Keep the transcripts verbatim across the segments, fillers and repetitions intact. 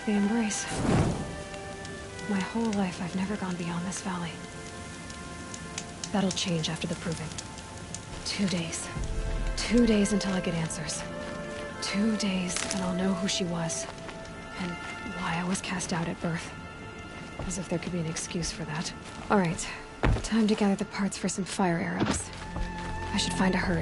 the Embrace. My whole life, I've never gone beyond this valley. That'll change after the Proving. Two days. Two days until I get answers. Two days, and I'll know who she was. And why I was cast out at birth. As if there could be an excuse for that. Alright, time to gather the parts for some fire arrows. I should find a herd.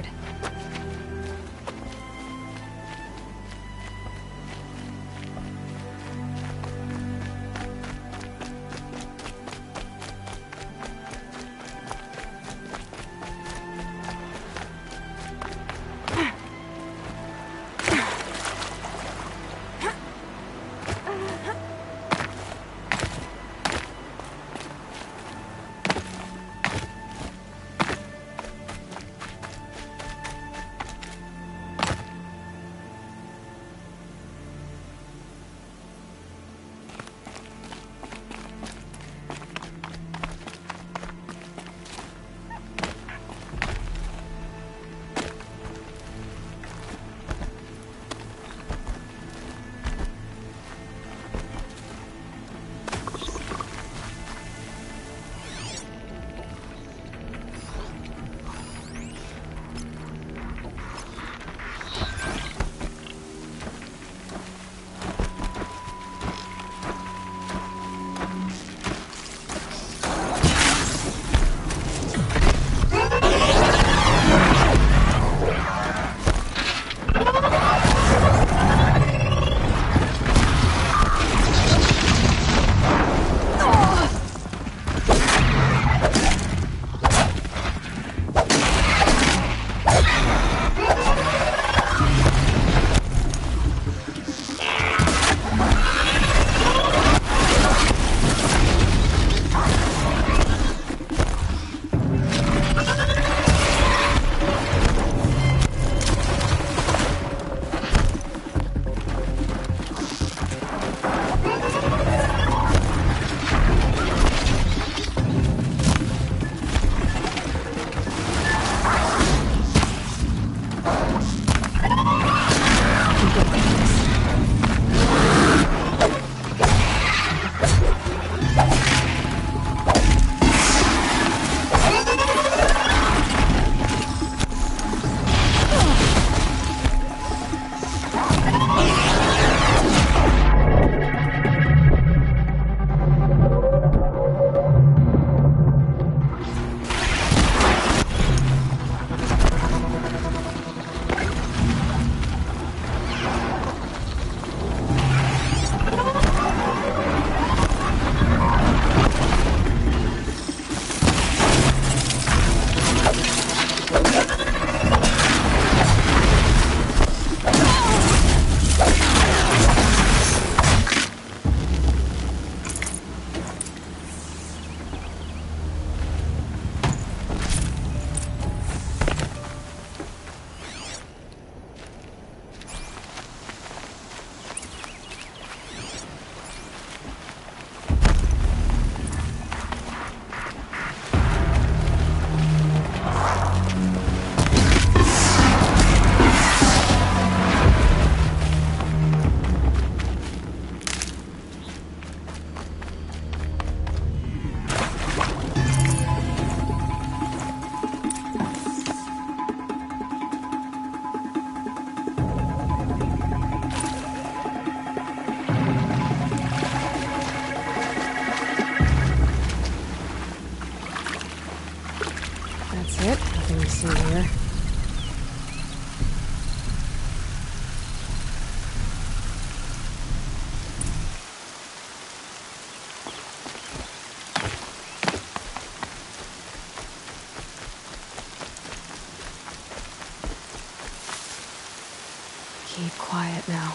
See here. Keep quiet now.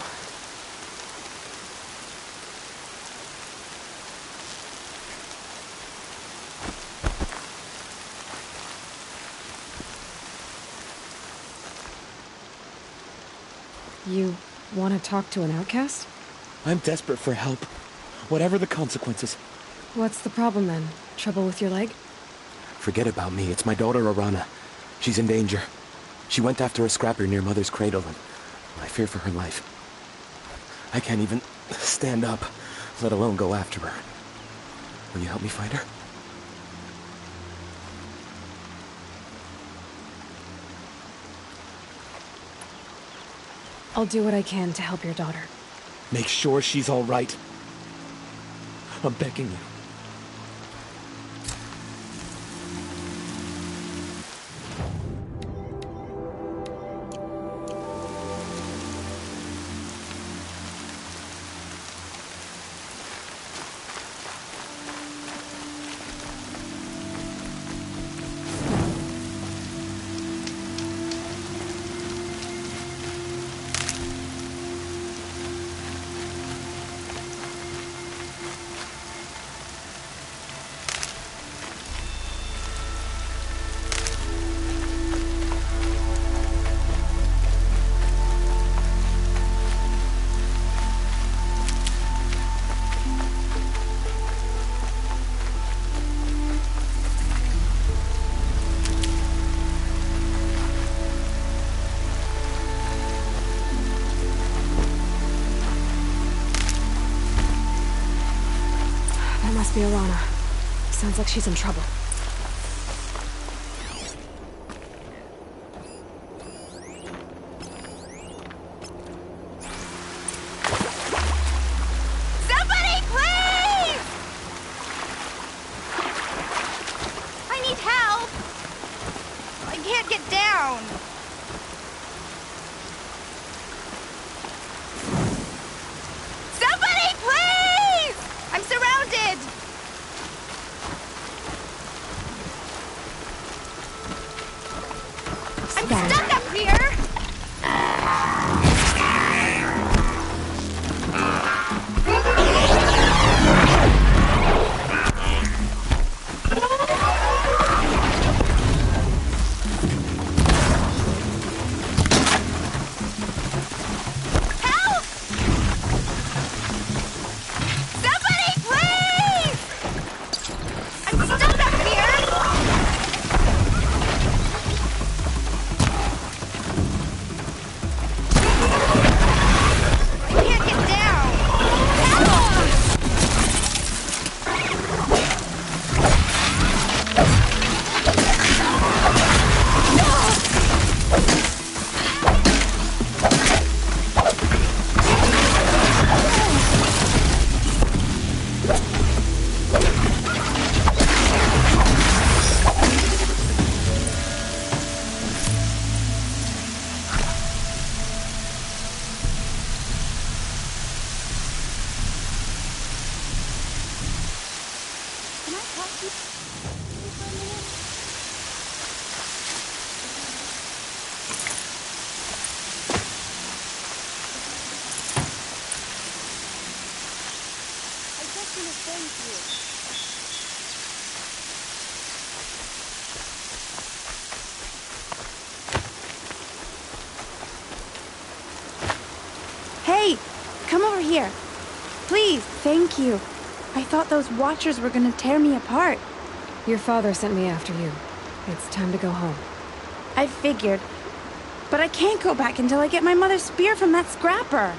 You want to talk to an outcast? I'm desperate for help. Whatever the consequences. What's the problem then? Trouble with your leg? Forget about me. It's my daughter, Arana. She's in danger. She went after a scrapper near Mother's cradle, and I fear for her life. I can't even stand up, let alone go after her. Will you help me find her? I'll do what I can to help your daughter. Make sure she's all right. I'm begging you. Must be Arana. Sounds like she's in trouble. Somebody, please! I need help. I can't get down. Somebody, please! I'm surrounded. I'm stuck up here! Help! Somebody, please! I'm stuck up here! I can't get down! Help! Can I talk to you for a minute? I just want to thank you. Hey, come over here. Please, thank you. I thought those Watchers were gonna tear me apart. Your father sent me after you. It's time to go home. I figured. But I can't go back until I get my mother's spear from that scrapper.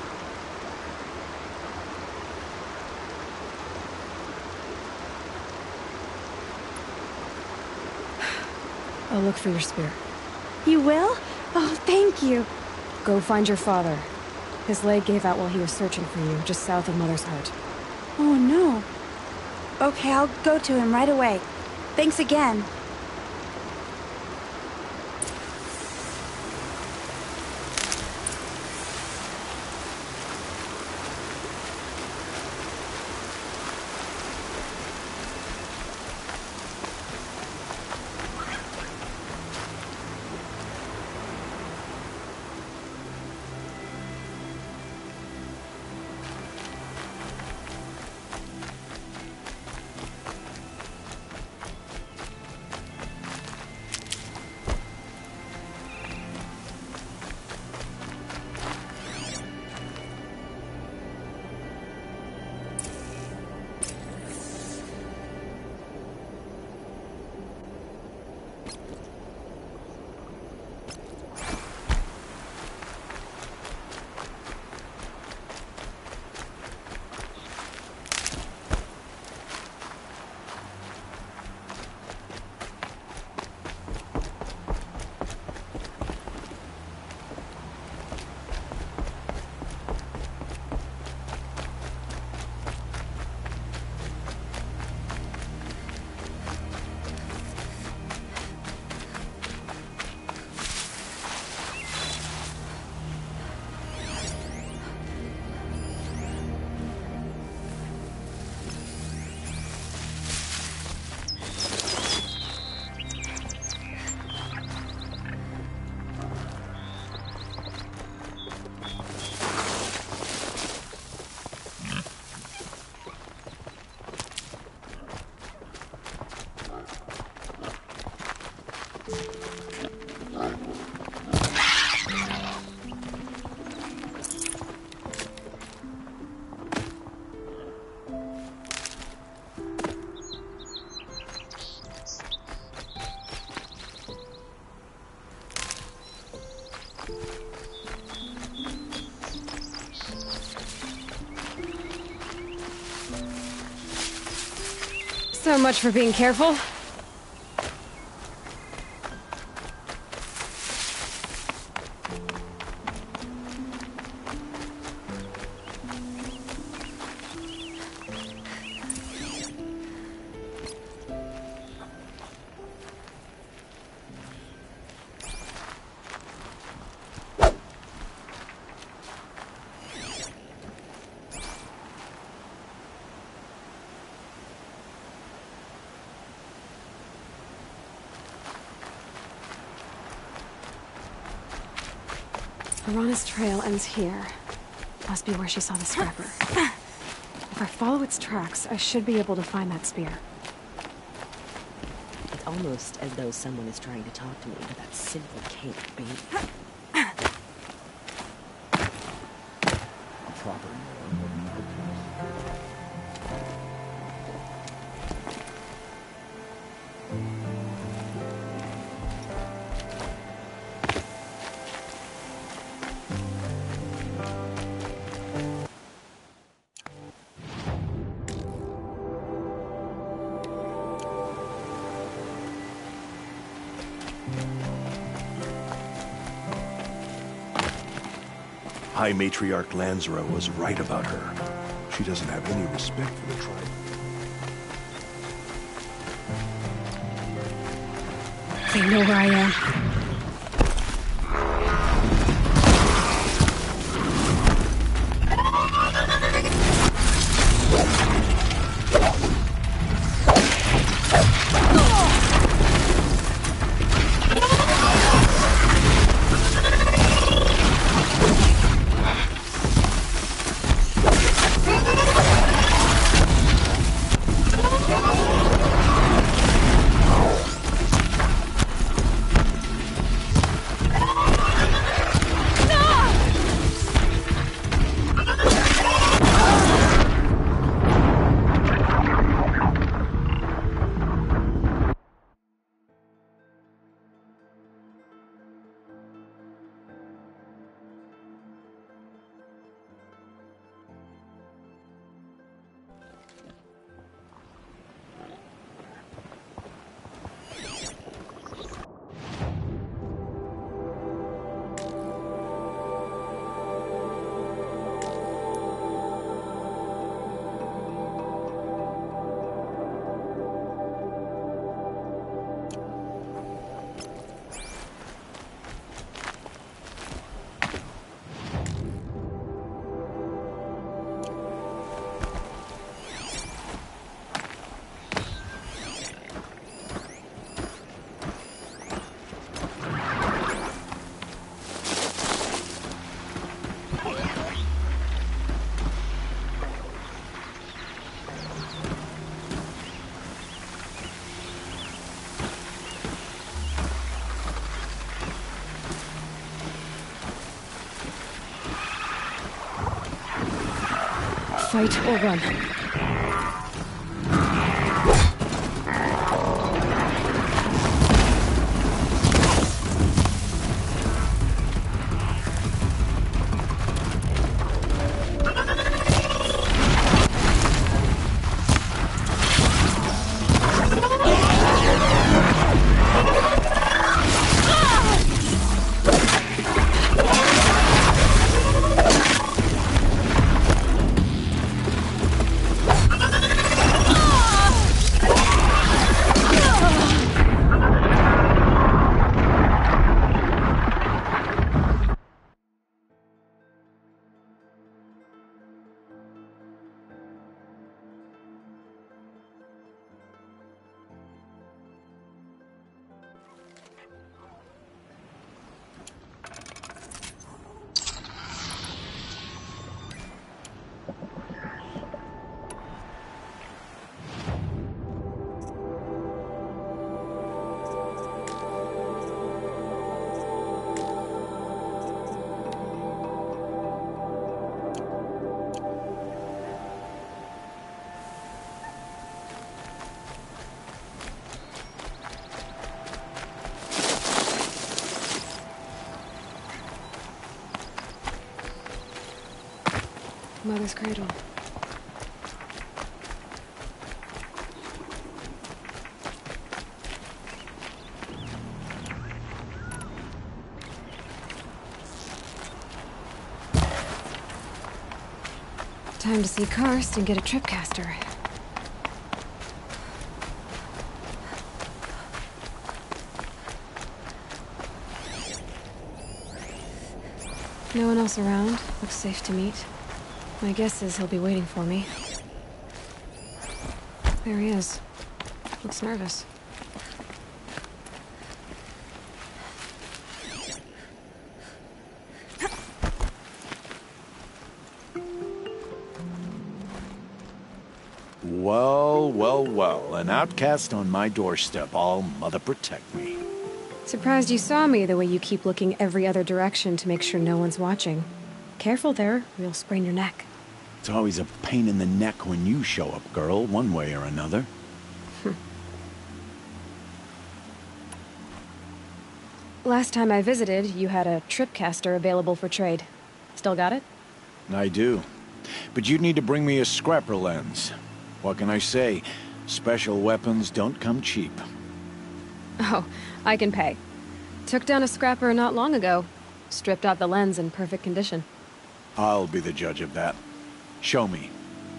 I'll look for your spear. You will? Oh, thank you. Go find your father. His leg gave out while he was searching for you, just south of Mother's Heart. Oh, no. Okay, I'll go to him right away. Thanks again. So much for being careful. Arana's trail ends here. Must be where she saw the scrapper. If I follow its tracks, I should be able to find that spear. It's almost as though someone is trying to talk to me, but that simply can't be. Proper. High Matriarch Lansra was right about her. She doesn't have any respect for the tribe. They know where I am. Fight or run. Mother's cradle. Time to see Karst and get a tripcaster. No one else around. Looks safe to meet. My guess is he'll be waiting for me. There he is. Looks nervous. Well, well, well. An outcast on my doorstep. All mother protect me. Surprised you saw me the way you keep looking every other direction to make sure no one's watching. Careful there, or you'll sprain your neck. It's always a pain in the neck when you show up, girl, one way or another. Last time I visited, you had a tripcaster available for trade. Still got it? I do. But you'd need to bring me a scrapper lens. What can I say? Special weapons don't come cheap. Oh, I can pay. Took down a scrapper not long ago. Stripped out the lens in perfect condition. I'll be the judge of that. Show me.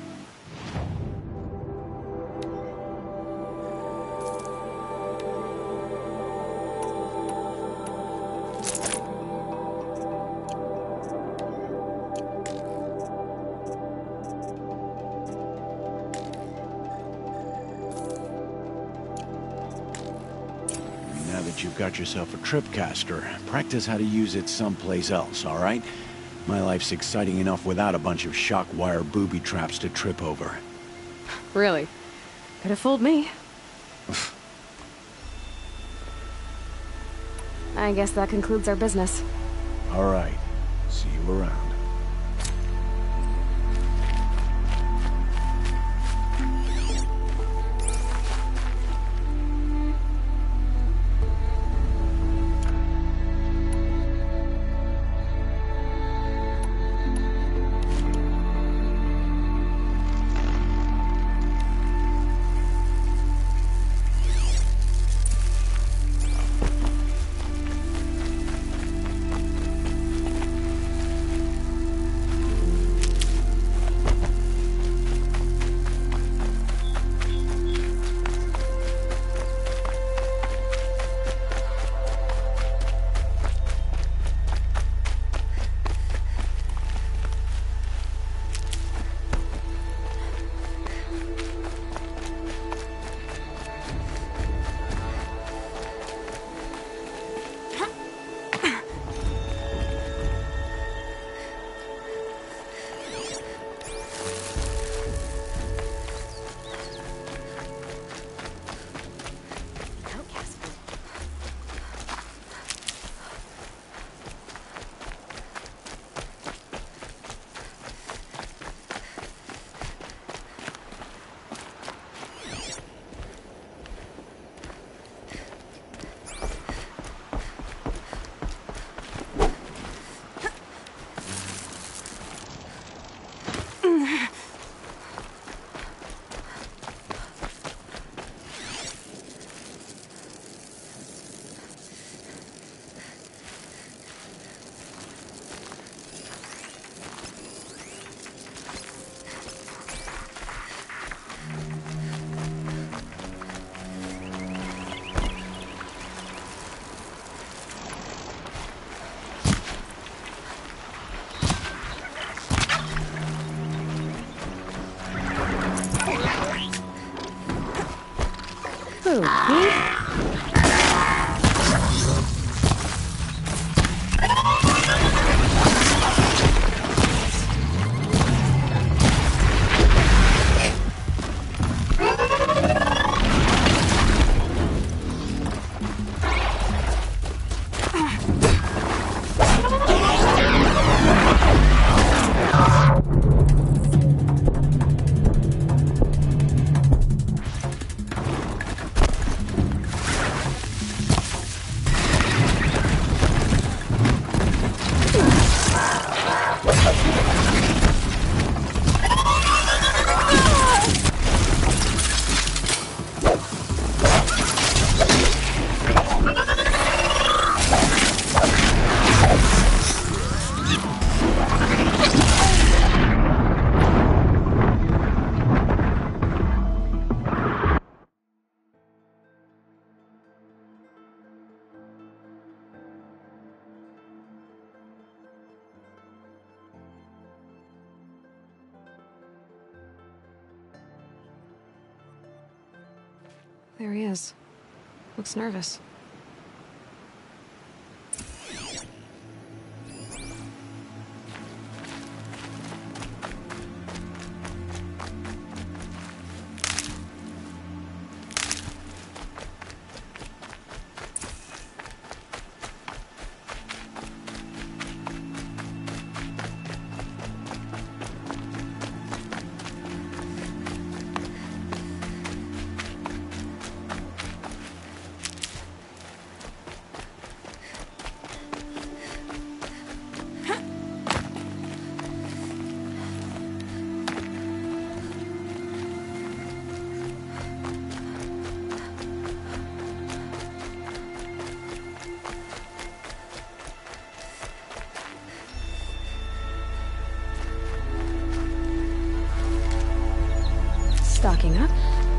Now that you've got yourself a tripcaster, practice how to use it someplace else, all right? My life's exciting enough without a bunch of shock wire booby traps to trip over. Really? Could have fooled me. I guess that concludes our business. All right. See you around. Who, me? There he is. Looks nervous. Stocking up.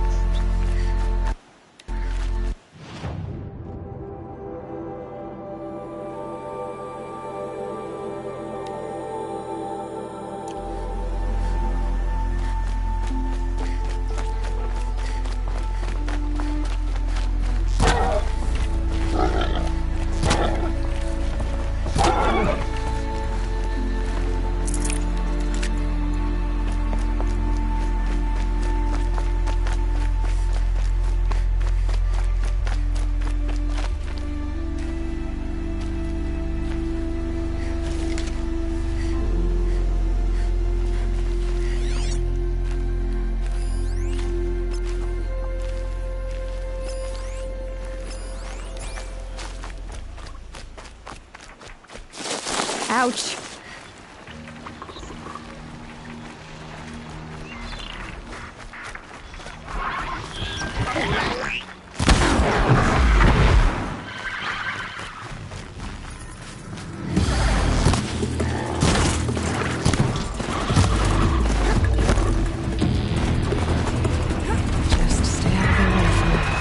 Ouch. Just stay out of the way for now.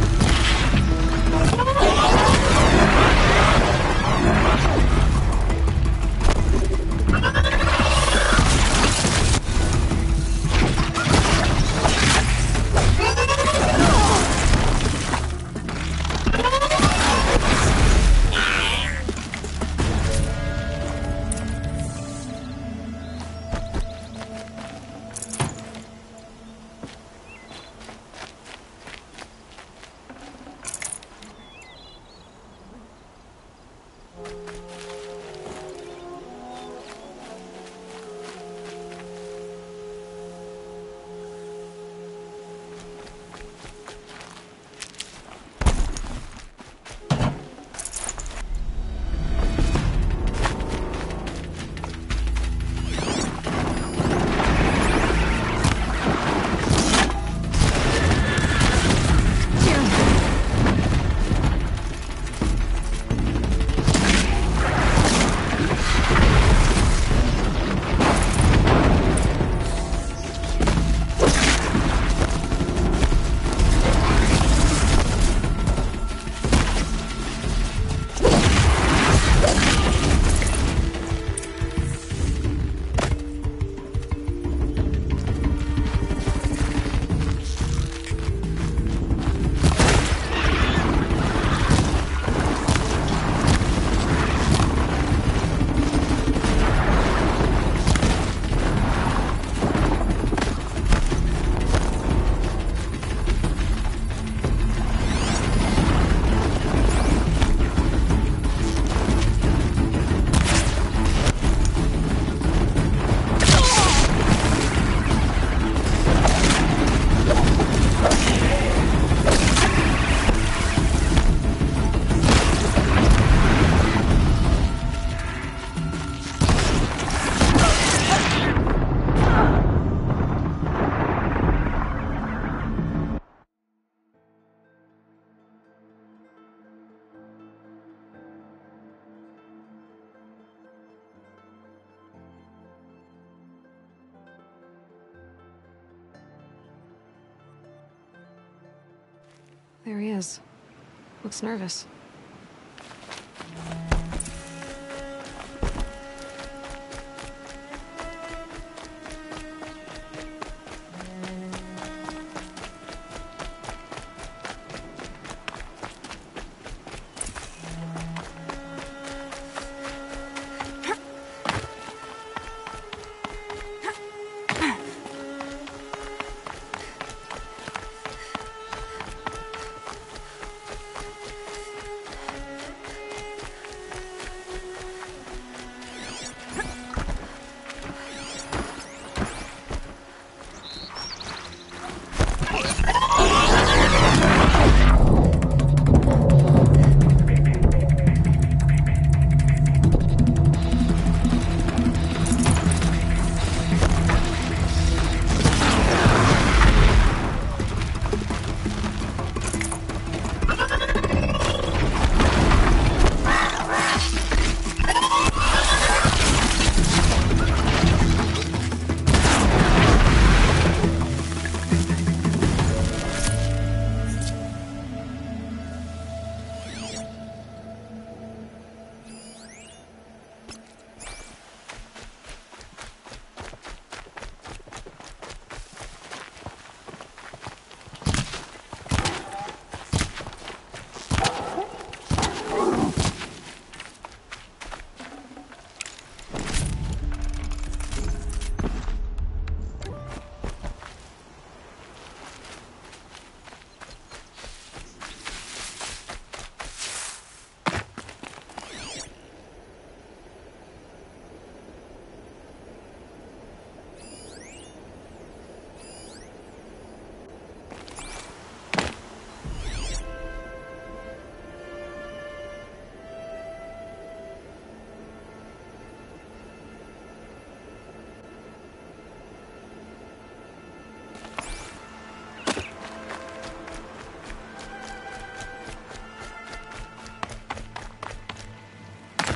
There he is. Looks nervous.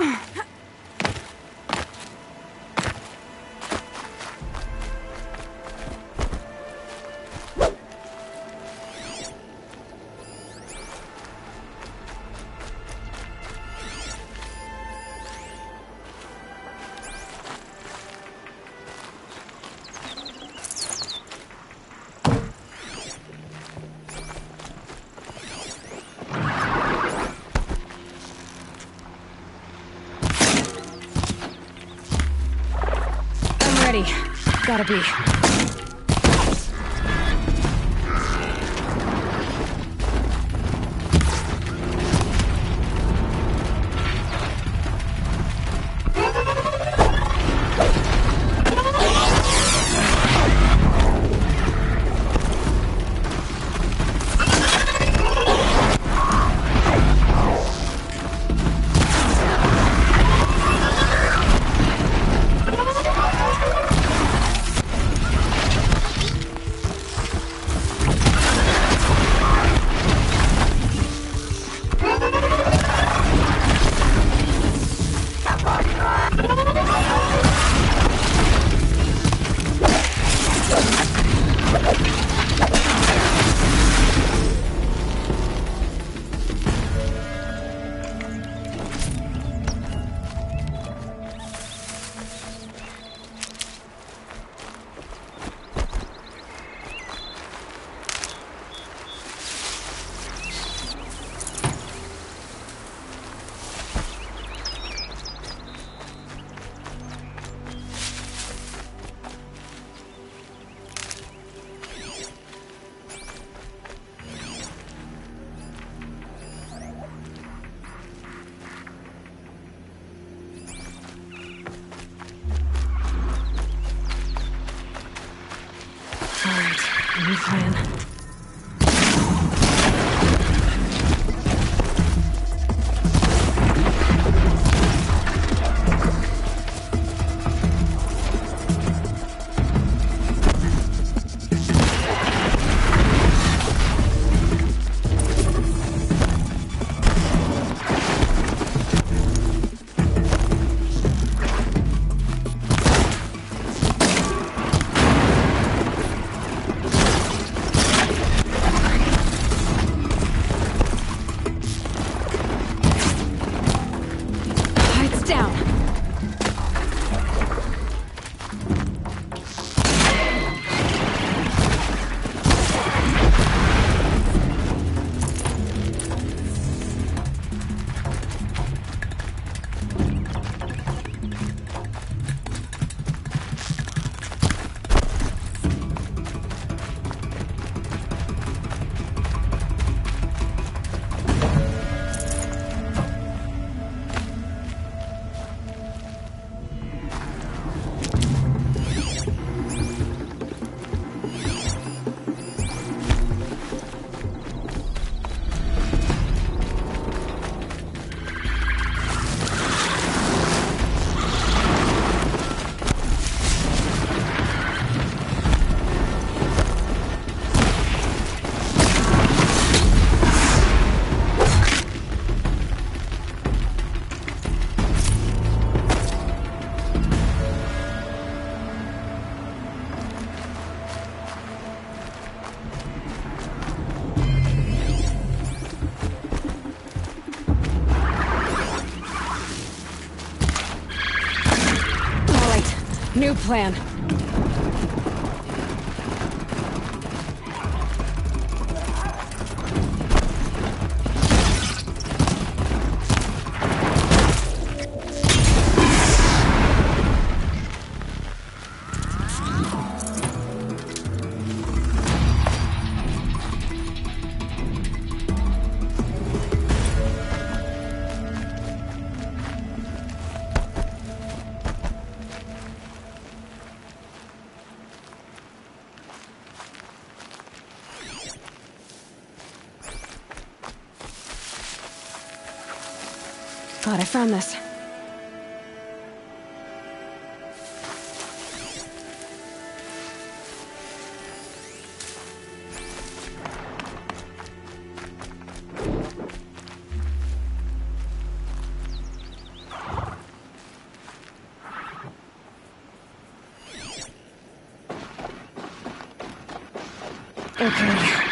Ready. Gotta be. New plan. New plan. God, I found this. Okay.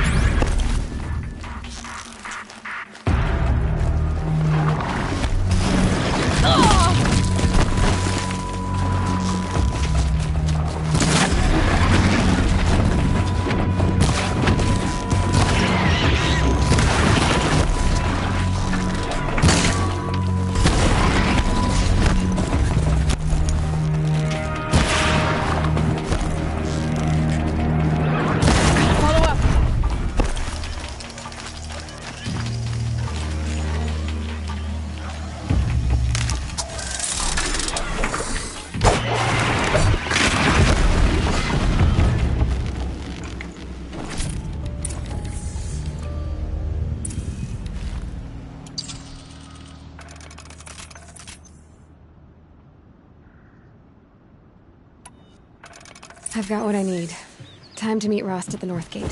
I've got what I need. Time to meet Rost at the North Gate.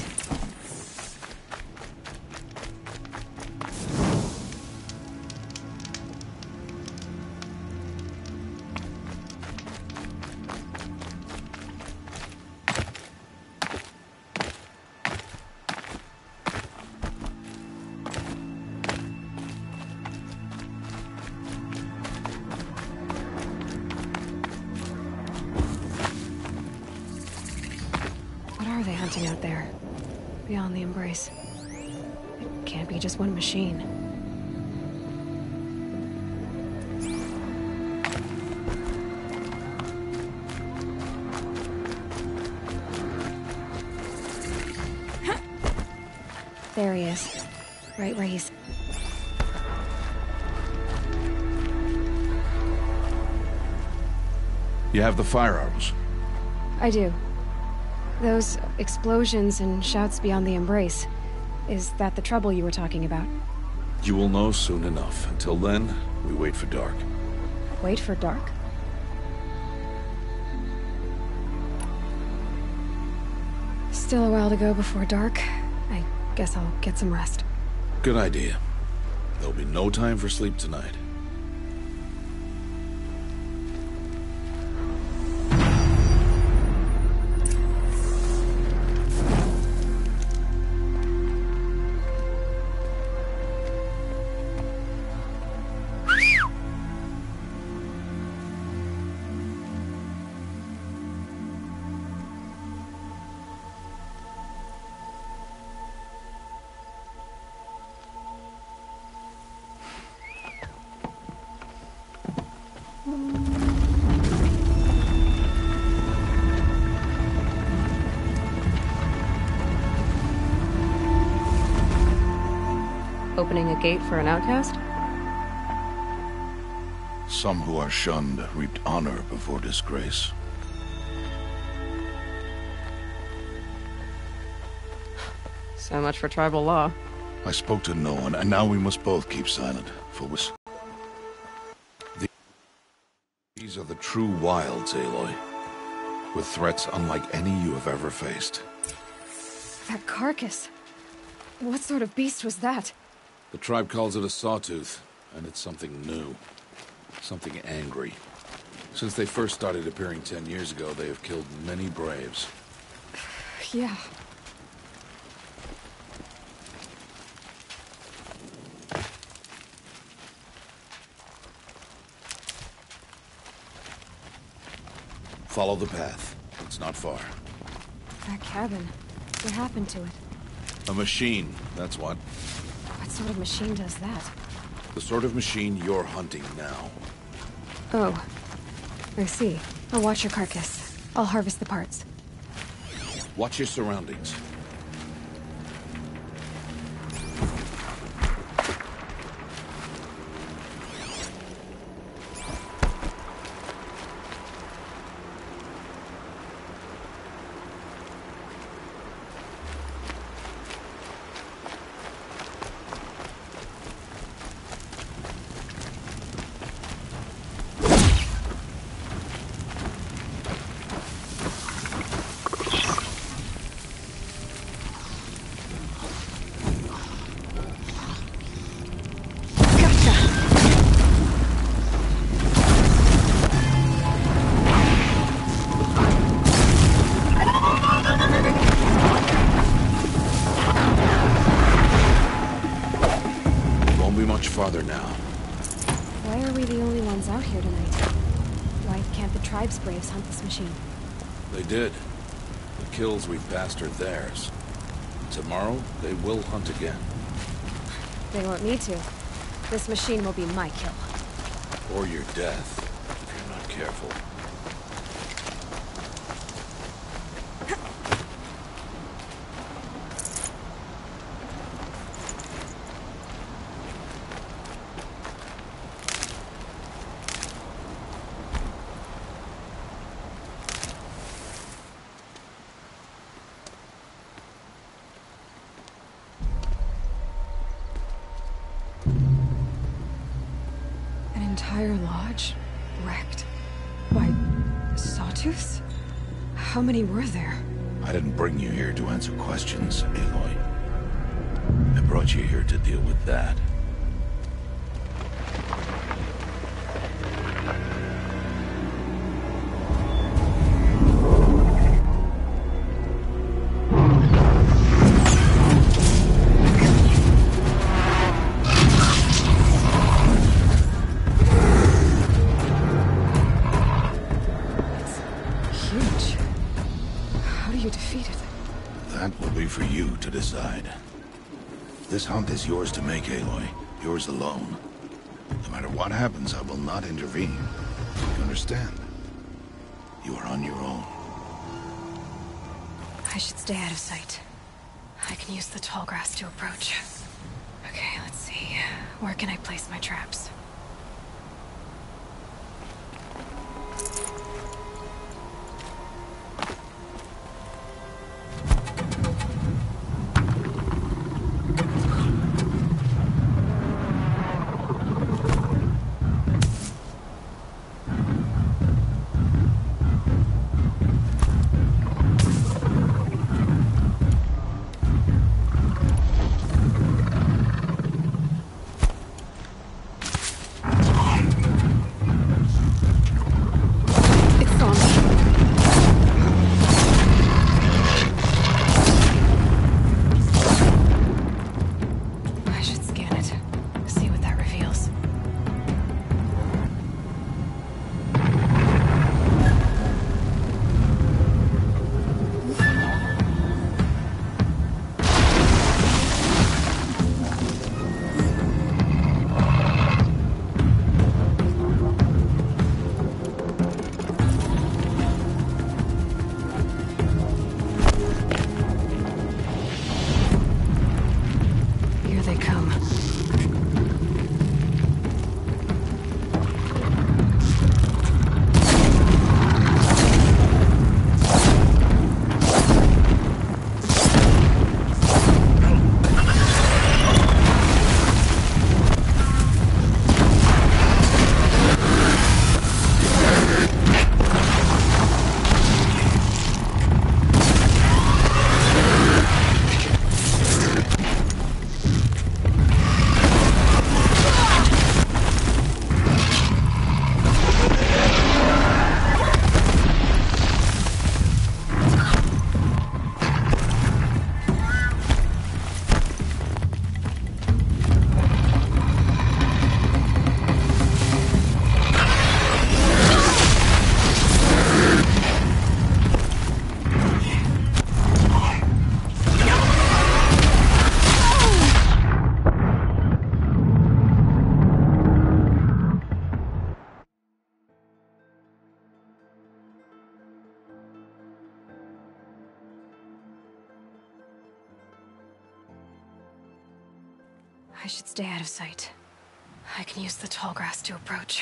Out there, beyond the Embrace. It can't be just one machine. There he is, right where he's... You have the firearms? I do. Those explosions and shouts beyond the Embrace. Is that the trouble you were talking about? You will know soon enough. Until then, we wait for dark. Wait for dark? Still a while to go before dark. I guess I'll get some rest. Good idea. There'll be no time for sleep tonight. Opening a gate for an outcast? Some who are shunned reaped honor before disgrace. So much for tribal law. I spoke to no one, and now we must both keep silent, for we... These are the true wilds, Aloy, with threats unlike any you have ever faced. That carcass. What sort of beast was that? The tribe calls it a sawtooth, and it's something new. Something angry. Since they first started appearing ten years ago, they have killed many braves. Yeah. Follow the path. It's not far. That cabin. What happened to it? A machine, that's what. What sort of machine does that? The sort of machine you're hunting now. Oh. I see. I'll watch your carcass. I'll harvest the parts. Watch your surroundings. here tonight. Why can't the tribe's braves hunt this machine? They did. The kills we've passed are theirs. Tomorrow, they will hunt again. They won't need to. This machine will be my kill. Or your death, if you're not careful. Entire lodge wrecked by sawtooths? How many were there? I didn't bring you here to answer questions, Aloy. I brought you here to deal with that. Decide. This hunt is yours to make, Aloy. Yours alone. No matter what happens, I will not intervene. You understand? You are on your own. I should stay out of sight. I can use the tall grass to approach. Okay, let's see. Where can I place my traps? I should stay out of sight. I can use the tall grass to approach.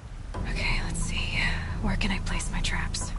Okay, let's see. Where can I place my traps?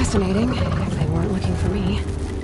fascinating, if they weren't looking for me.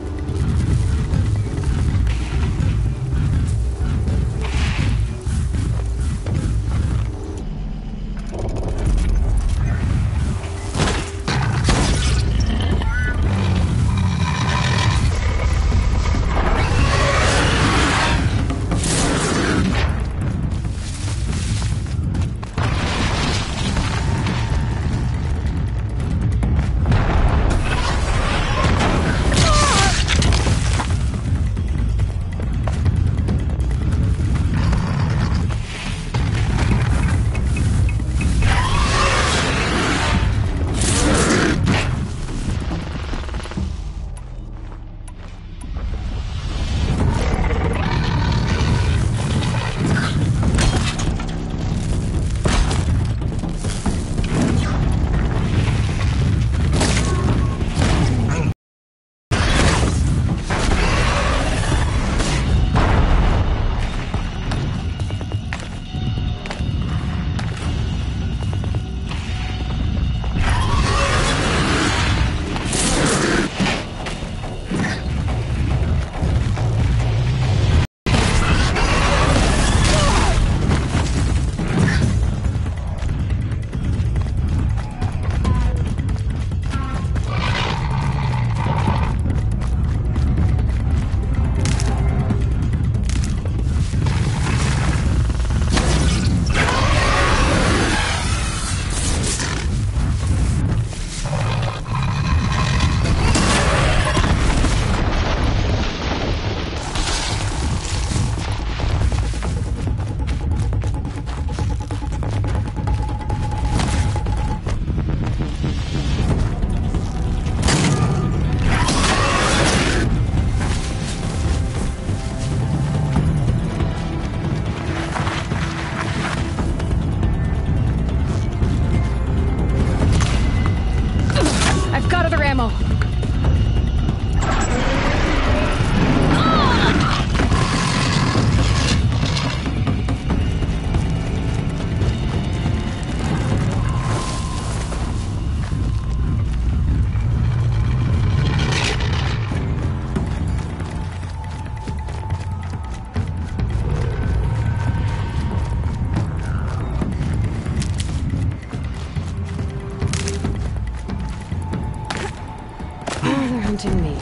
Hunting me.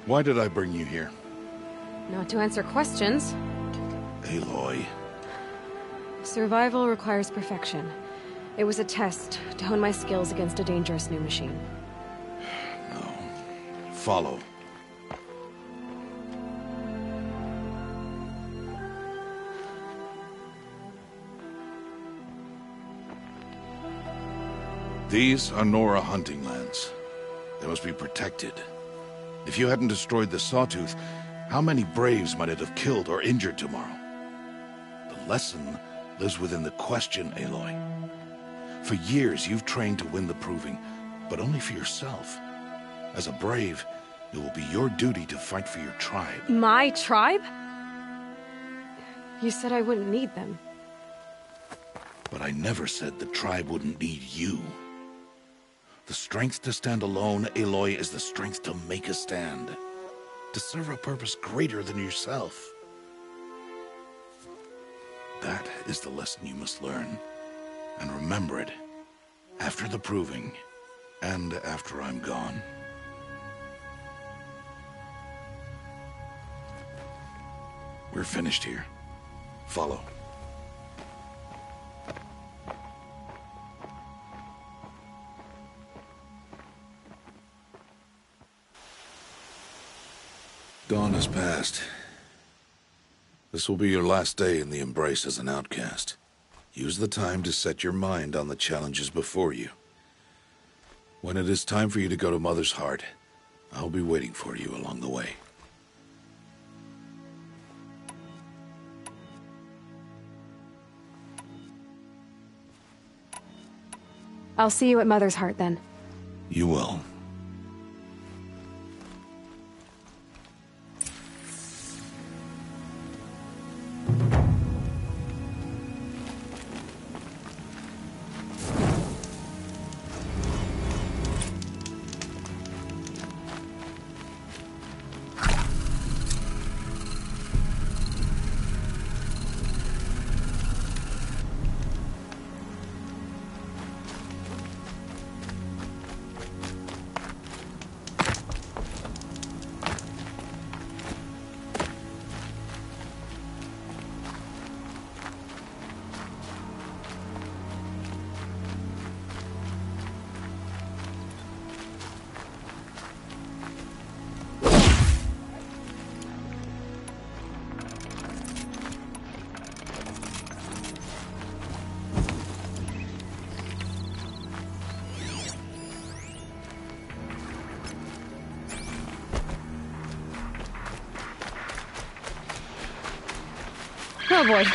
Why did I bring you here? Not to answer questions. Aloy. Survival requires perfection. It was a test to hone my skills against a dangerous new machine. No. Follow. These are Nora hunting lands. They must be protected. If you hadn't destroyed the Sawtooth, how many Braves might it have killed or injured tomorrow? The lesson lives within the question, Aloy. For years, you've trained to win the Proving, but only for yourself. As a Brave, it will be your duty to fight for your tribe. My tribe? You said I wouldn't need them. But I never said the tribe wouldn't need you. The strength to stand alone, Aloy, is the strength to make a stand. To serve a purpose greater than yourself. That is the lesson you must learn. And remember it. After the Proving. And after I'm gone. We're finished here. Follow. Dawn has passed. This will be your last day in the Embrace as an outcast. Use the time to set your mind on the challenges before you. When it is time for you to go to Mother's Heart, I'll be waiting for you along the way. I'll see you at Mother's Heart then. You will. Oh boy.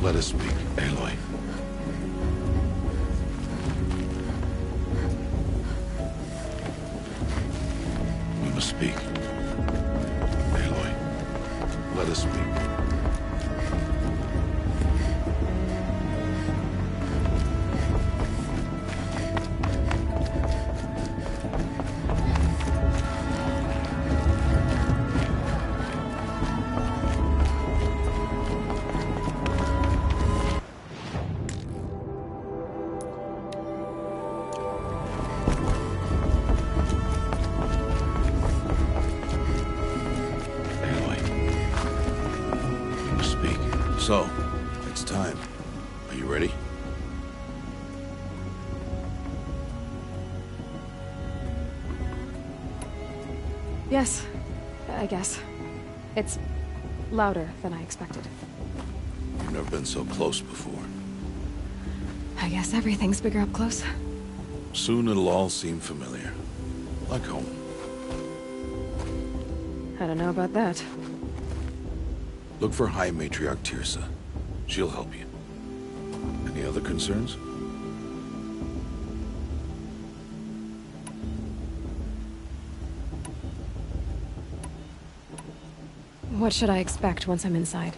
Let us speak, Aloy. We must speak. Aloy, let us speak. So, it's time. Are you ready? Yes, I guess. It's louder than I expected. You've never been so close before. I guess everything's bigger up close. Soon it'll all seem familiar. Like home. I don't know about that. Look for High Matriarch Teersa. She'll help you. Any other concerns? What should I expect once I'm inside?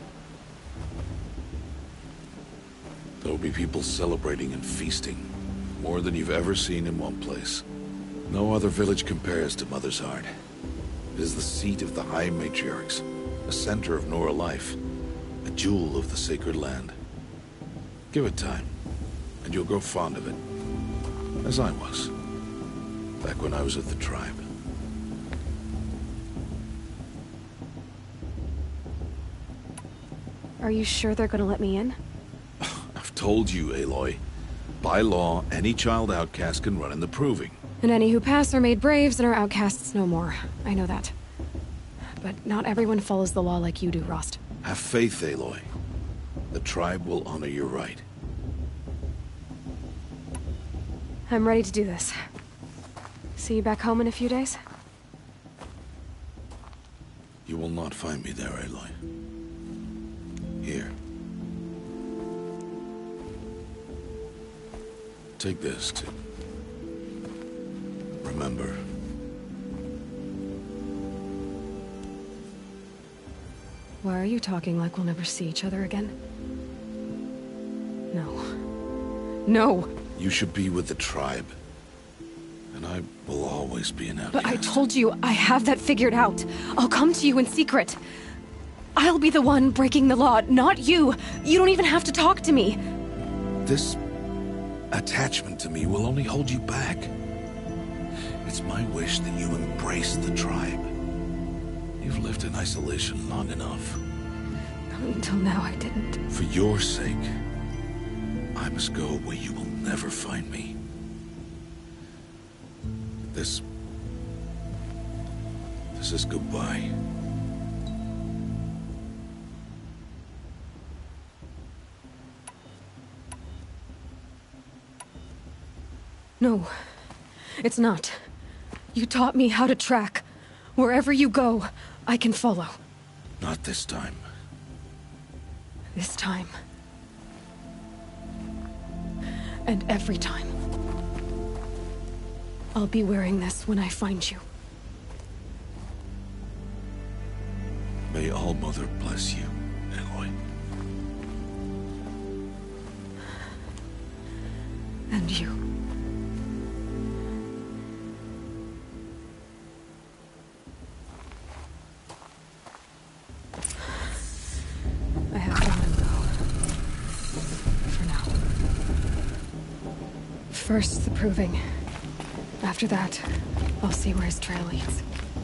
There'll be people celebrating and feasting. More than you've ever seen in one place. No other village compares to Mother's Heart. It is the seat of the High Matriarchs. A center of Nora life, a jewel of the sacred land. Give it time, and you'll grow fond of it. As I was, back when I was at the tribe. Are you sure they're gonna let me in? I've told you, Aloy. By law, any child outcast can run in the Proving. And any who pass are made braves and are outcasts no more. I know that. But not everyone follows the law like you do, Rost. Have faith, Aloy. The tribe will honor your right. I'm ready to do this. See you back home in a few days? You will not find me there, Aloy. Here. Take this to remember. Why are you talking like we'll never see each other again? No. No! You should be with the tribe. And I will always be an outcast. But I told you, I have that figured out. I'll come to you in secret. I'll be the one breaking the law, not you. You don't even have to talk to me. This attachment to me will only hold you back. It's my wish that you embrace the tribe. You've lived in isolation long enough. Until now, I didn't. For your sake, I must go where you will never find me. This... This is goodbye. No, it's not. You taught me how to track. Wherever you go, I can follow. Not this time. This time. And every time. I'll be wearing this when I find you. May All-Mother bless you, Aloy. And you. I have to let him go. For now. First, the Proving. After that, I'll see where his trail leads.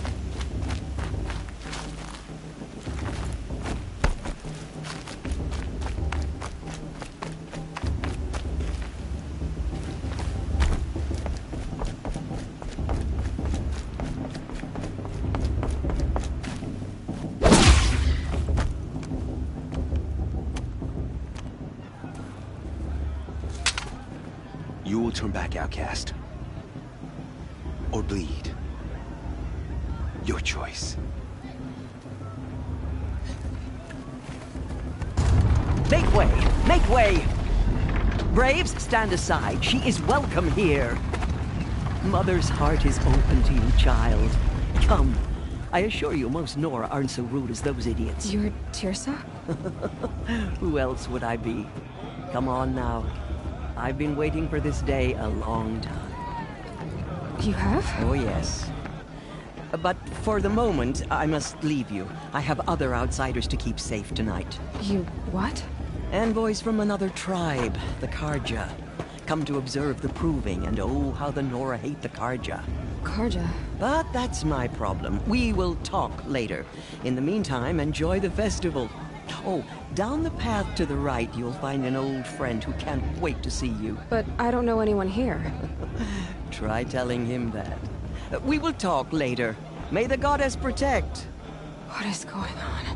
You will turn back, outcast. Or bleed. Your choice. Make way! Make way! Braves, stand aside. She is welcome here. Mother's heart is open to you, child. Come. I assure you, most Nora aren't so rude as those idiots. You're Teersa? Who else would I be? Come on now. I've been waiting for this day a long time. You have? Oh, yes. But for the moment, I must leave you. I have other outsiders to keep safe tonight. You what? Envoys from another tribe, the Carja. Come to observe the proving, and oh, how the Nora hate the Carja. Carja? But that's my problem. We will talk later. In the meantime, enjoy the festival. Oh, down the path to the right, you'll find an old friend who can't wait to see you. But I don't know anyone here. Try telling him that. We will talk later. May the goddess protect. What is going on?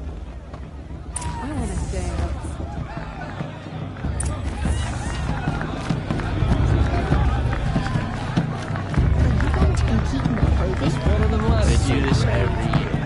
I want to stay up. They do this every year.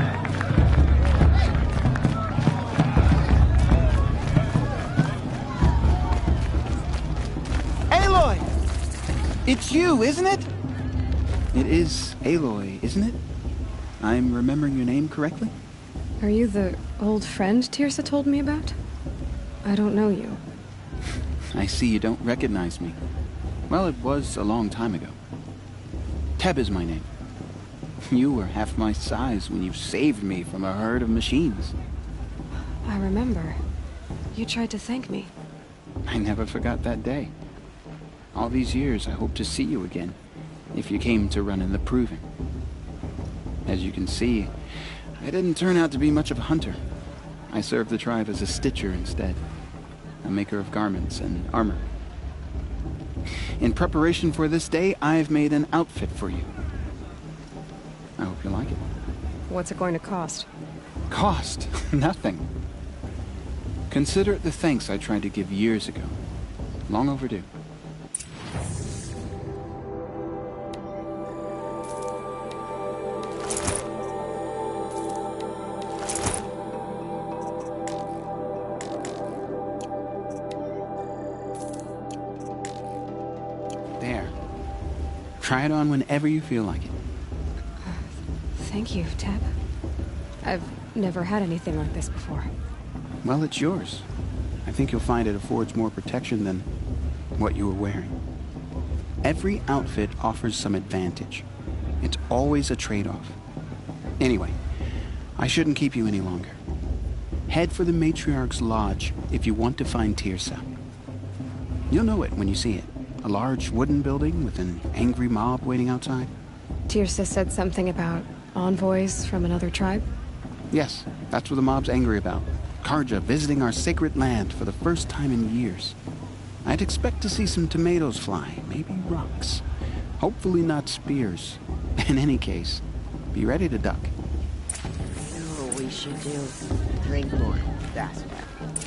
Aloy! It's you, isn't it? It is Aloy, isn't it? I'm remembering your name correctly? Are you the old friend Teersa told me about? I don't know you. I see you don't recognize me. Well, it was a long time ago. Teb is my name. You were half my size when you saved me from a herd of machines. I remember. You tried to thank me. I never forgot that day. All these years, I hope to see you again, if you came to run in the Proving. As you can see, I didn't turn out to be much of a hunter. I served the tribe as a stitcher instead, a maker of garments and armor. In preparation for this day, I've made an outfit for you. I hope you like it. What's it going to cost? Cost? Nothing. Consider it the thanks I tried to give years ago. Long overdue. There. Try it on whenever you feel like it. Thank you, Teb. I've never had anything like this before. Well, it's yours. I think you'll find it affords more protection than what you were wearing. Every outfit offers some advantage. It's always a trade-off. Anyway, I shouldn't keep you any longer. Head for the Matriarch's Lodge if you want to find Teersa. You'll know it when you see it. A large wooden building with an angry mob waiting outside. Teersa said something about envoys from another tribe? Yes, that's what the mob's angry about. Carja visiting our sacred land for the first time in years. I'd expect to see some tomatoes fly, maybe rocks. Hopefully not spears. In any case, be ready to duck. You know what we should do? Drink more. That's better.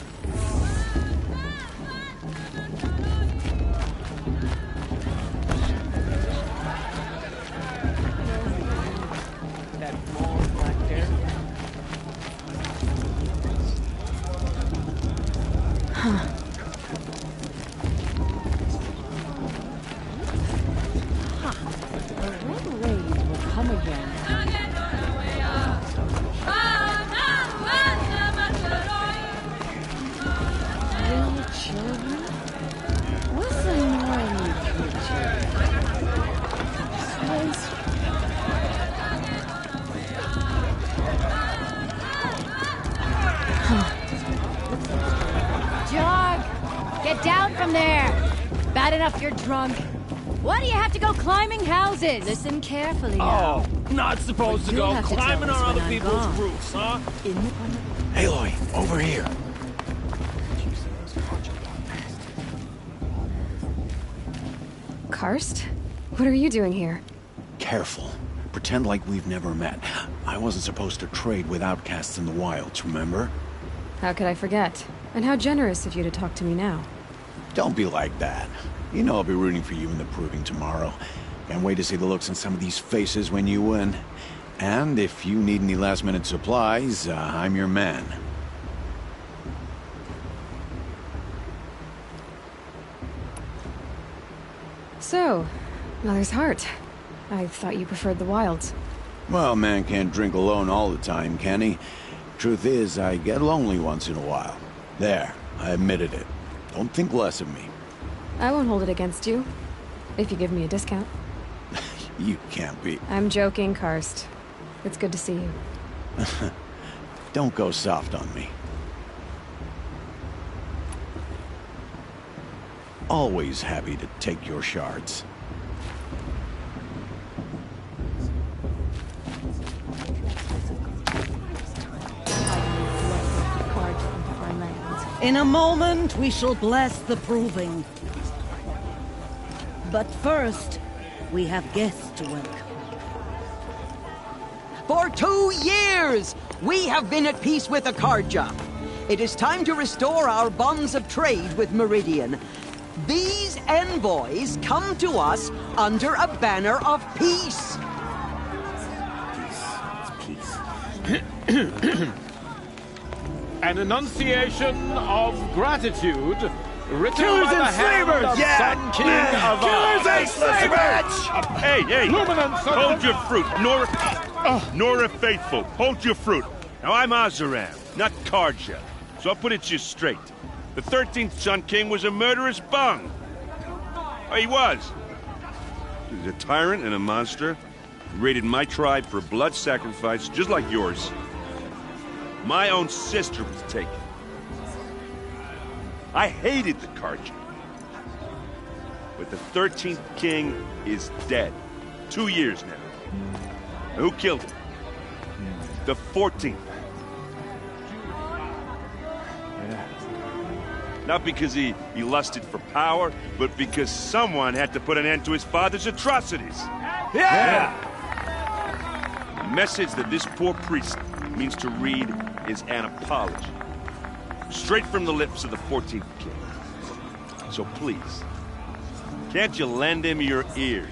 Get down from there! Bad enough you're drunk. Why do you have to go climbing houses? Listen carefully now. Oh, not supposed to You go have to climbing tell us on when other I'm people's gone. roofs, huh? In the... Aloy, over here. Karst? What are you doing here? Careful. Pretend like we've never met. I wasn't supposed to trade with outcasts in the wilds, remember? How could I forget? And how generous of you to talk to me now. Don't be like that. You know I'll be rooting for you in the Proving tomorrow. Can't wait to see the looks on some of these faces when you win. And if you need any last-minute supplies, uh, I'm your man. So, Mother's Heart. I thought you preferred the wilds. Well, man can't drink alone all the time, can he? Truth is, I get lonely once in a while. There, I admitted it. Don't think less of me. I won't hold it against you, if you give me a discount. You can't be. I'm joking, Karst. It's good to see you. Don't go soft on me. Always happy to take your shards. In a moment, we shall bless the proving. But first, we have guests to welcome. For two years, we have been at peace with Akarja. It is time to restore our bonds of trade with Meridian. These envoys come to us under a banner of peace. Peace. Peace. An enunciation of gratitude written Killers by the and hand slavers! of Yeah! Sun King Yeah! of Killers Ar. and slavers! Hey, hey! Luminance of Hold the- your fruit, Nora. Oh, Nora Faithful, hold your fruit. Now I'm Azaram, not Karja, so I'll put it just straight. The thirteenth Sun King was a murderous bung. Oh, he was. He was a tyrant and a monster. He raided my tribe for blood sacrifice, just like yours. My own sister was taken. I hated the Karja. But the thirteenth king is dead. Two years now. And who killed him? The fourteenth. Not because he, he lusted for power, but because someone had to put an end to his father's atrocities. Yeah! The message that this poor priest means to read is an apology. Straight from the lips of the fourteenth king. So please, can't you lend him your ears?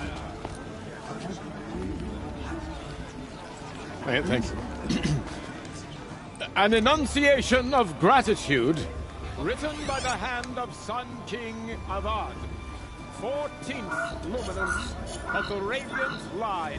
Thanks. An enunciation of gratitude written by the hand of Sun King Avad, fourteenth luminance of the Radiant Line.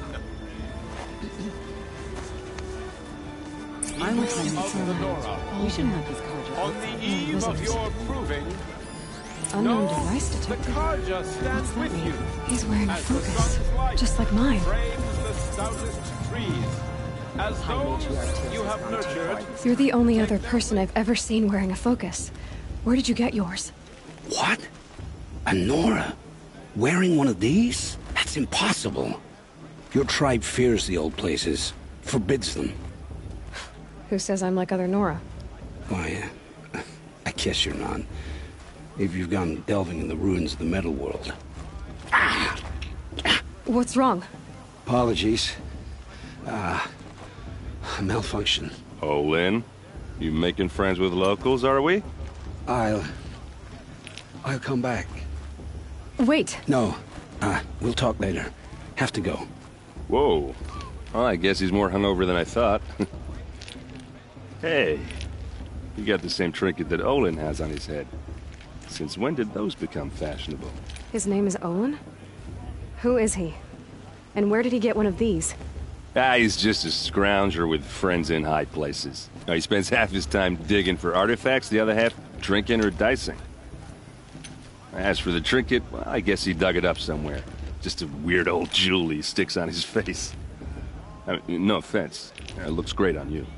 I will claim People it's of the alright. Nora, We shouldn't have this Karja. on the eve of your proving, Unknown know device the detected. Karja stands with you. He's wearing a As the focus, sun's light just like mine. frames the stoutest trees, as those you have nurtured. You're the only other person I've ever seen wearing a focus. Where did you get yours? What? A Nora? Wearing one of these? That's impossible. Your tribe fears the old places, forbids them. Who says I'm like other Nora? Why, uh, I guess you're not. If you've gone delving in the ruins of the metal world. What's wrong? Apologies. Ah, uh, malfunction. Oh, Lynn, you making friends with locals, are we? I'll... I'll come back. Wait. No, uh, we'll talk later. Have to go. Whoa. Well, I guess he's more hungover than I thought. Hey, you got the same trinket that Olin has on his head. Since when did those become fashionable? His name is Olin? Who is he? And where did he get one of these? Ah, he's just a scrounger with friends in high places. Now, he spends half his time digging for artifacts, the other half drinking or dicing. As for the trinket, well, I guess he dug it up somewhere. Just a weird old jewel he sticks on his face. I mean, no offense. It looks great on you.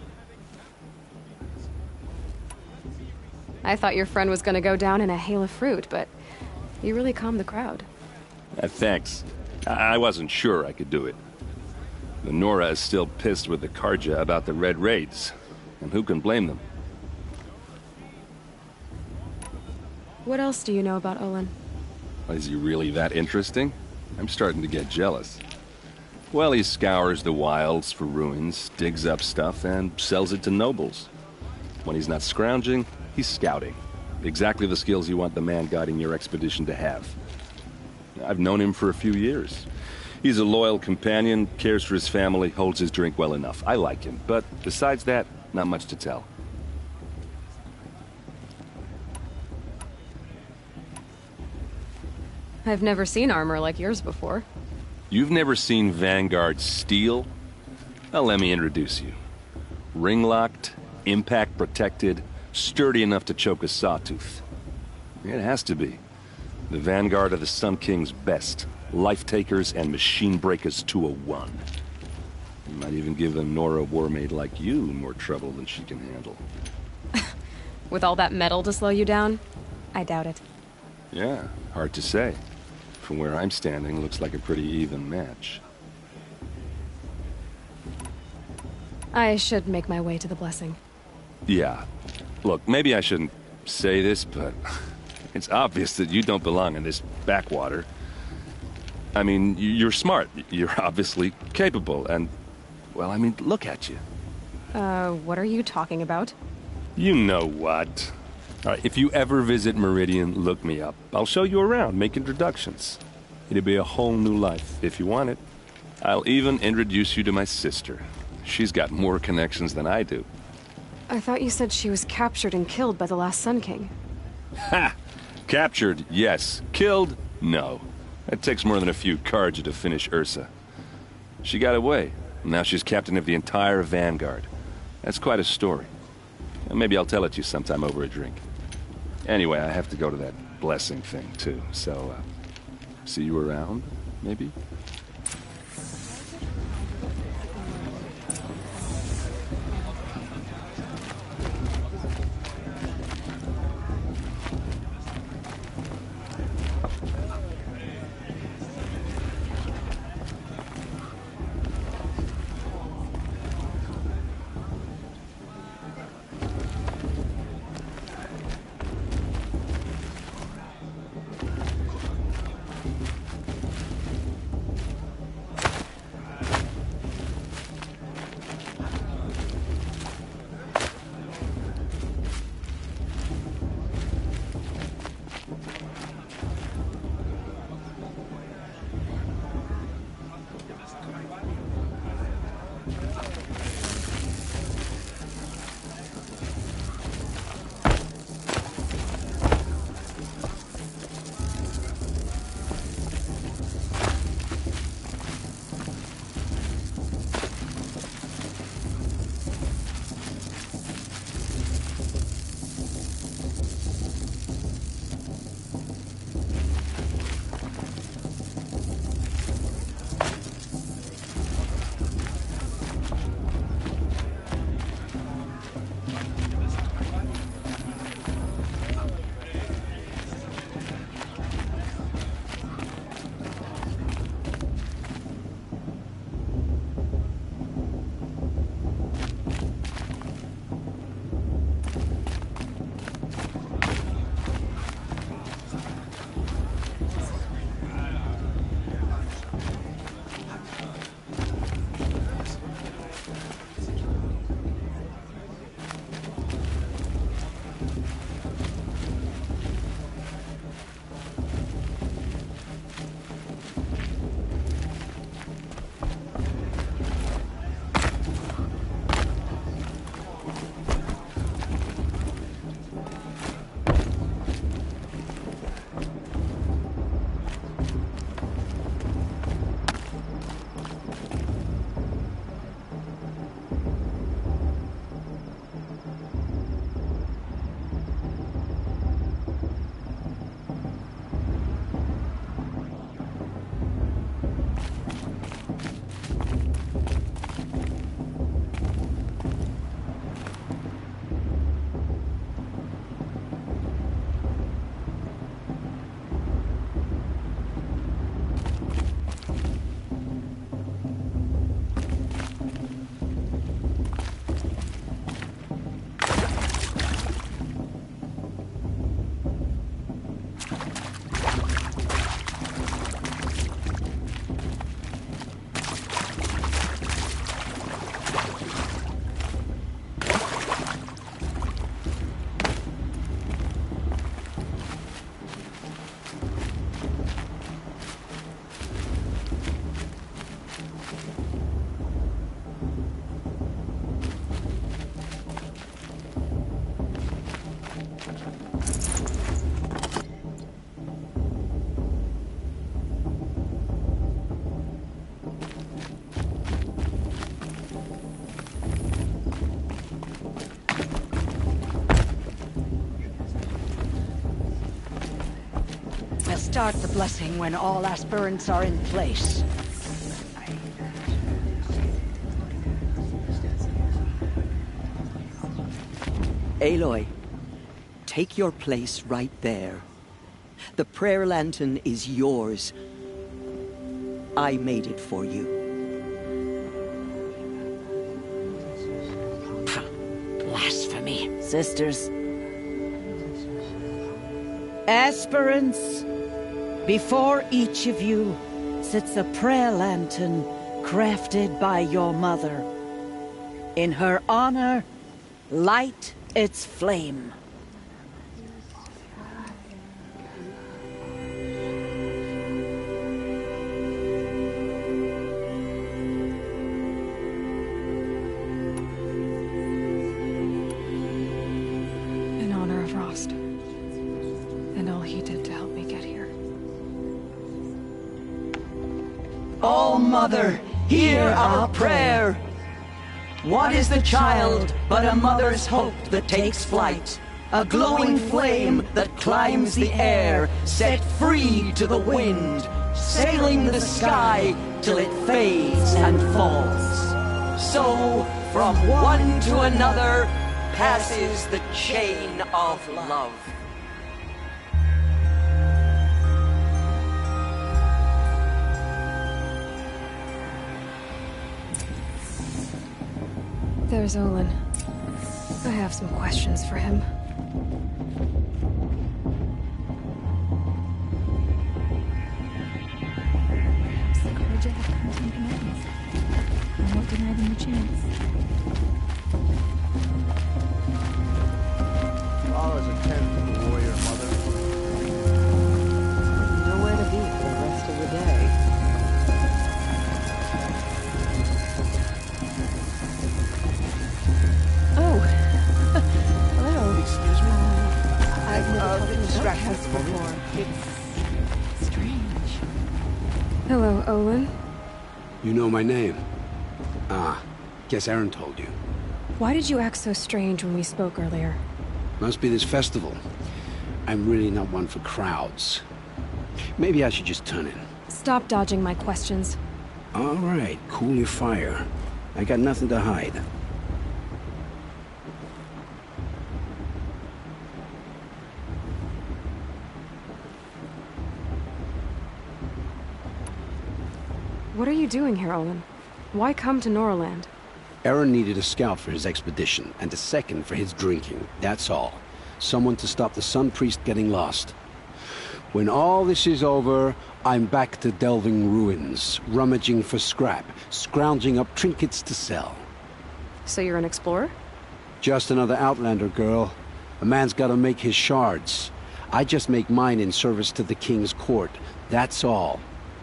I thought your friend was gonna go down in a hail of fruit, but you really calmed the crowd. Uh, thanks. I, I wasn't sure I could do it. The Nora is still pissed with the Karja about the Red Raids. And who can blame them? What else do you know about Olin? Is he really that interesting? I'm starting to get jealous. Well, he scours the wilds for ruins, digs up stuff, and sells it to nobles. When he's not scrounging, he's scouting. Exactly the skills you want the man guiding your expedition to have. I've known him for a few years. He's a loyal companion, cares for his family, holds his drink well enough. I like him, but besides that, not much to tell. I've never seen armor like yours before. You've never seen Vanguard steel? Well, let me introduce you. Ring-locked, impact-protected, sturdy enough to choke a sawtooth. It has to be. The Vanguard of the Sun King's best. Life-takers and machine-breakers to a one. You might even give a Nora Warmaid like you more trouble than she can handle. With all that metal to slow you down? I doubt it. Yeah, hard to say. From where I'm standing, looks like a pretty even match. I should make my way to the blessing. Yeah. Look, maybe I shouldn't say this, but it's obvious that you don't belong in this backwater. I mean, you're smart. You're obviously capable, and, well, I mean, look at you. Uh, what are you talking about? You know what. All right, if you ever visit Meridian, look me up. I'll show you around, make introductions. It'll be a whole new life, if you want it. I'll even introduce you to my sister. She's got more connections than I do. I thought you said she was captured and killed by the last Sun King. Ha! Captured, yes. Killed, no. It takes more than a few Carja to finish Ursa. She got away. Now she's captain of the entire Vanguard. That's quite a story. Maybe I'll tell it to you sometime over a drink. Anyway, I have to go to that blessing thing, too. So, uh, see you around, maybe? start the blessing when all aspirants are in place. Aloy, take your place right there. The prayer lantern is yours. I made it for you. Blasphemy. Sisters. Aspirants, before each of you sits a prayer lantern crafted by your mother. In her honor, light its flame. In honor of Rost. And all he did to help me get here. All Mother, hear our prayer. What is the child but a mother's hope that takes flight? A glowing flame that climbs the air, set free to the wind, sailing the sky till it fades and falls. So, from one to another, passes the chain of love. There's Olin. I have some questions for him. Sakurja have content commandments. I won't deny them the chance. All is a tent for the warrior, Mother. Nowhere to be for the rest of the day. Oh. Hello. Excuse me? Uh, I've never Uh, talked in a distract house me for a before. moment. It's strange. Hello, Olin. You know my name? Ah, guess Aaron told you. Why did you act so strange when we spoke earlier? Must be this festival. I'm really not one for crowds. Maybe I should just turn in. Stop dodging my questions. All right, cool your fire. I got nothing to hide. What are you doing here, Olin? Why come to Norland? Aaron needed a scout for his expedition, and a second for his drinking. That's all. Someone to stop the Sun Priest getting lost. When all this is over, I'm back to delving ruins, rummaging for scrap, scrounging up trinkets to sell. So you're an explorer? Just another Outlander, girl. A man's gotta make his shards. I just make mine in service to the King's court. That's all.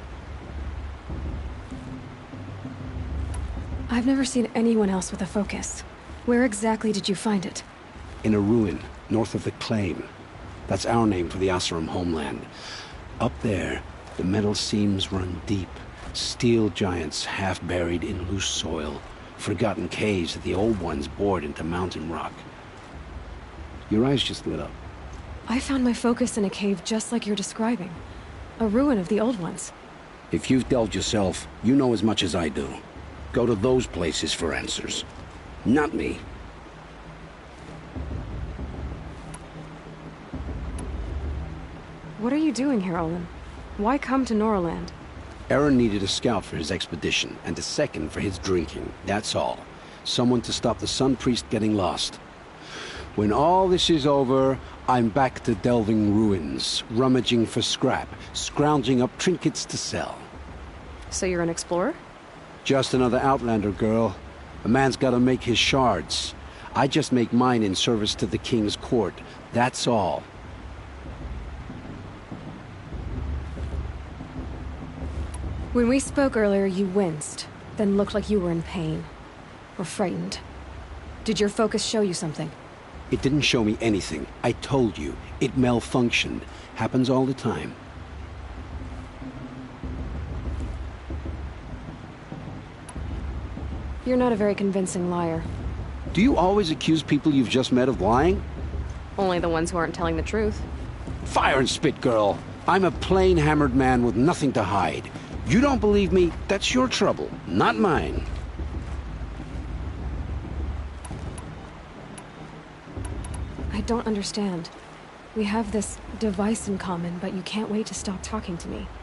I've never seen anyone else with a focus. Where exactly did you find it? In a ruin, north of the Claim. That's our name for the Oseram homeland. Up there, the metal seams run deep. Steel giants half buried in loose soil. Forgotten caves that the old ones bored into mountain rock. Your eyes just lit up. I found my focus in a cave just like you're describing. A ruin of the old ones. If you've delved yourself, you know as much as I do. Go to those places for answers. Not me. What are you doing here, Olin? Why come to Norland? Aaron needed a scout for his expedition, and a second for his drinking. That's all. Someone to stop the Sun Priest getting lost. When all this is over, I'm back to delving ruins, rummaging for scrap, scrounging up trinkets to sell. So you're an explorer? Just another Outlander, girl. A man's gotta make his shards. I just make mine in service to the King's court. That's all. When we spoke earlier, you winced, then looked like you were in pain. Or frightened. Did your focus show you something? It didn't show me anything. I told you. It malfunctioned. Happens all the time. You're not a very convincing liar. Do you always accuse people you've just met of lying? Only the ones who aren't telling the truth. Fire and spit, girl. I'm a plain hammered man with nothing to hide. You don't believe me? That's your trouble, not mine. I don't understand. We have this device in common, but you can't wait to stop talking to me.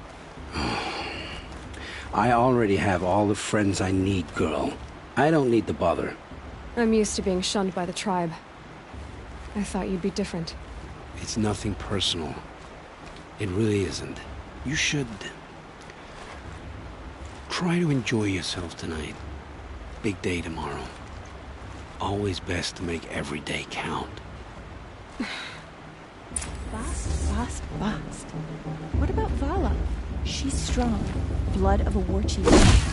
I already have all the friends I need, girl. I don't need the bother. I'm used to being shunned by the tribe. I thought you'd be different. It's nothing personal. It really isn't. You should... try to enjoy yourself tonight. Big day tomorrow. Always best to make every day count. Fast, fast, fast. What about Vala? She's strong. Blood of a war chief.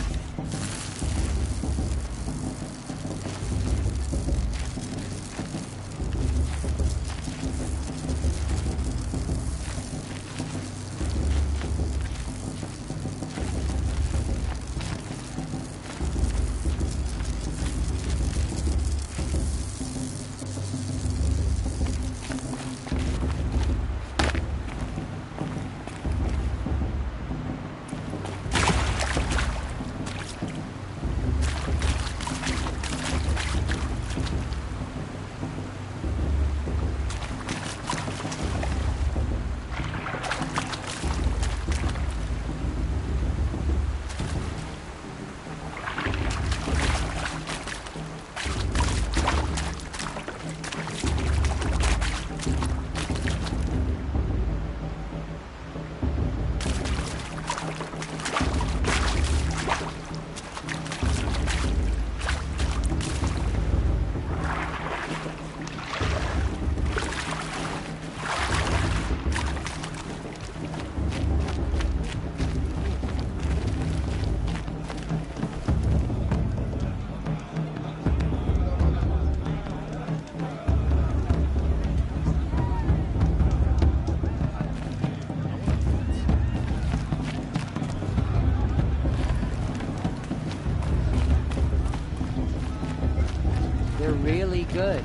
Really good.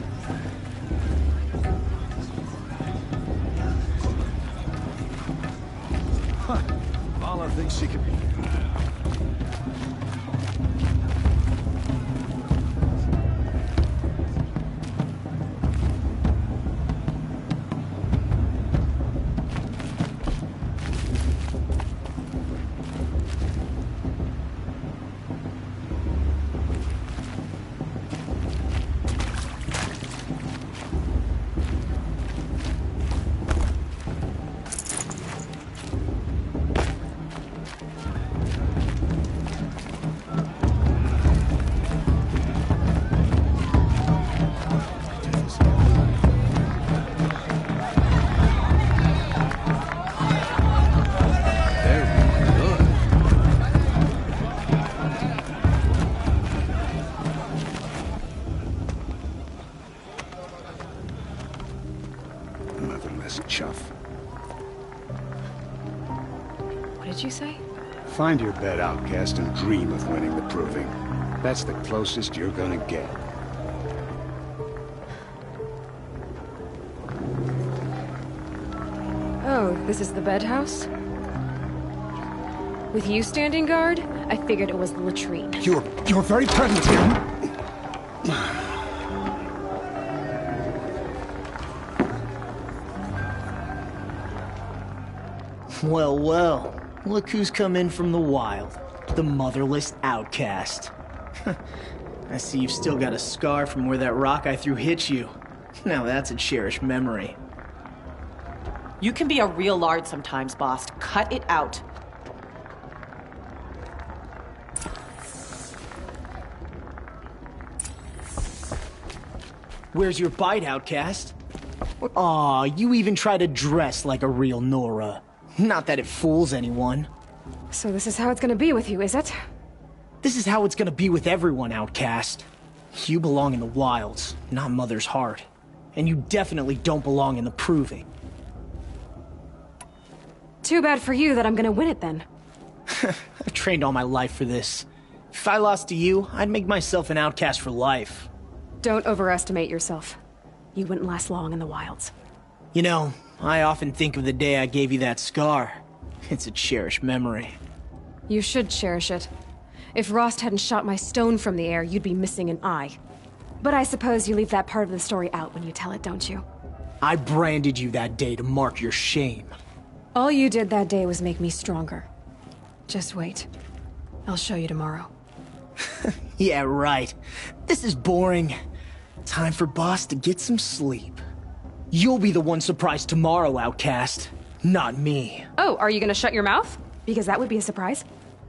Huh. Vala thinks she can... Chuff. What did you say? Find your bed, outcast, and dream of winning the proving. That's the closest you're gonna get. Oh, this is the bed house? With you standing guard, I figured it was the latrine. You're... you're very present here. Well, well. Look who's come in from the wild. The motherless outcast. I see you've still got a scar from where that rock I threw hit you. Now that's a cherished memory. You can be a real lard sometimes, boss. Cut it out. Where's your bite, outcast? Aw, you even try to dress like a real Nora. Not that it fools anyone. So this is how it's gonna be with you, is it? This is how it's gonna be with everyone, outcast. You belong in the wilds, not Mother's Heart. And you definitely don't belong in the proving. Too bad for you that I'm gonna win it then. I've trained all my life for this. If I lost to you, I'd make myself an outcast for life. Don't overestimate yourself. You wouldn't last long in the wilds. You know, I often think of the day I gave you that scar. It's a cherished memory. You should cherish it. If Rost hadn't shot my stone from the air, you'd be missing an eye. But I suppose you leave that part of the story out when you tell it, don't you? I branded you that day to mark your shame. All you did that day was make me stronger. Just wait. I'll show you tomorrow. Yeah, right. This is boring. Time for Boss to get some sleep. You'll be the one surprised tomorrow, Outcast. Not me. Oh, are you gonna shut your mouth? Because that would be a surprise.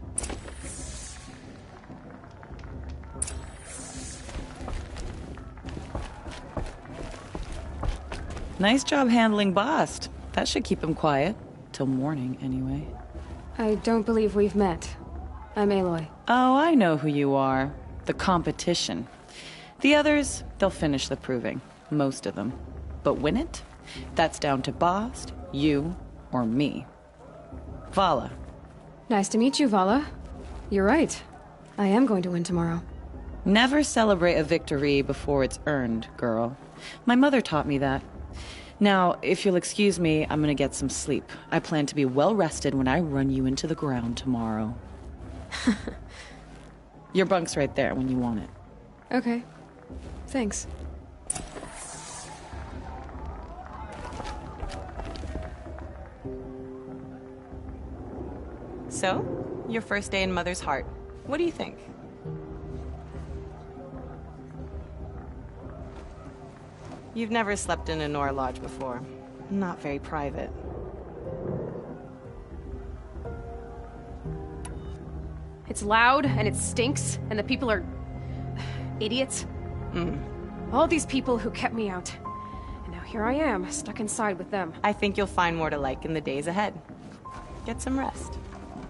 Nice job handling Bast. That should keep him quiet. Till morning, anyway. I don't believe we've met. I'm Aloy. Oh, I know who you are. The competition. The others, they'll finish the proving. Most of them. But win it? That's down to Bast, you, or me. Vala. Nice to meet you, Vala. You're right. I am going to win tomorrow. Never celebrate a victory before it's earned, girl. My mother taught me that. Now, if you'll excuse me, I'm gonna get some sleep. I plan to be well rested when I run you into the ground tomorrow. Your bunk's right there when you want it. Okay. Thanks. So, your first day in Mother's Heart. What do you think? You've never slept in a Nora Lodge before. Not very private. It's loud, and it stinks, and the people are... idiots. Mm. All these people who kept me out. And now here I am, stuck inside with them. I think you'll find more to like in the days ahead. Get some rest.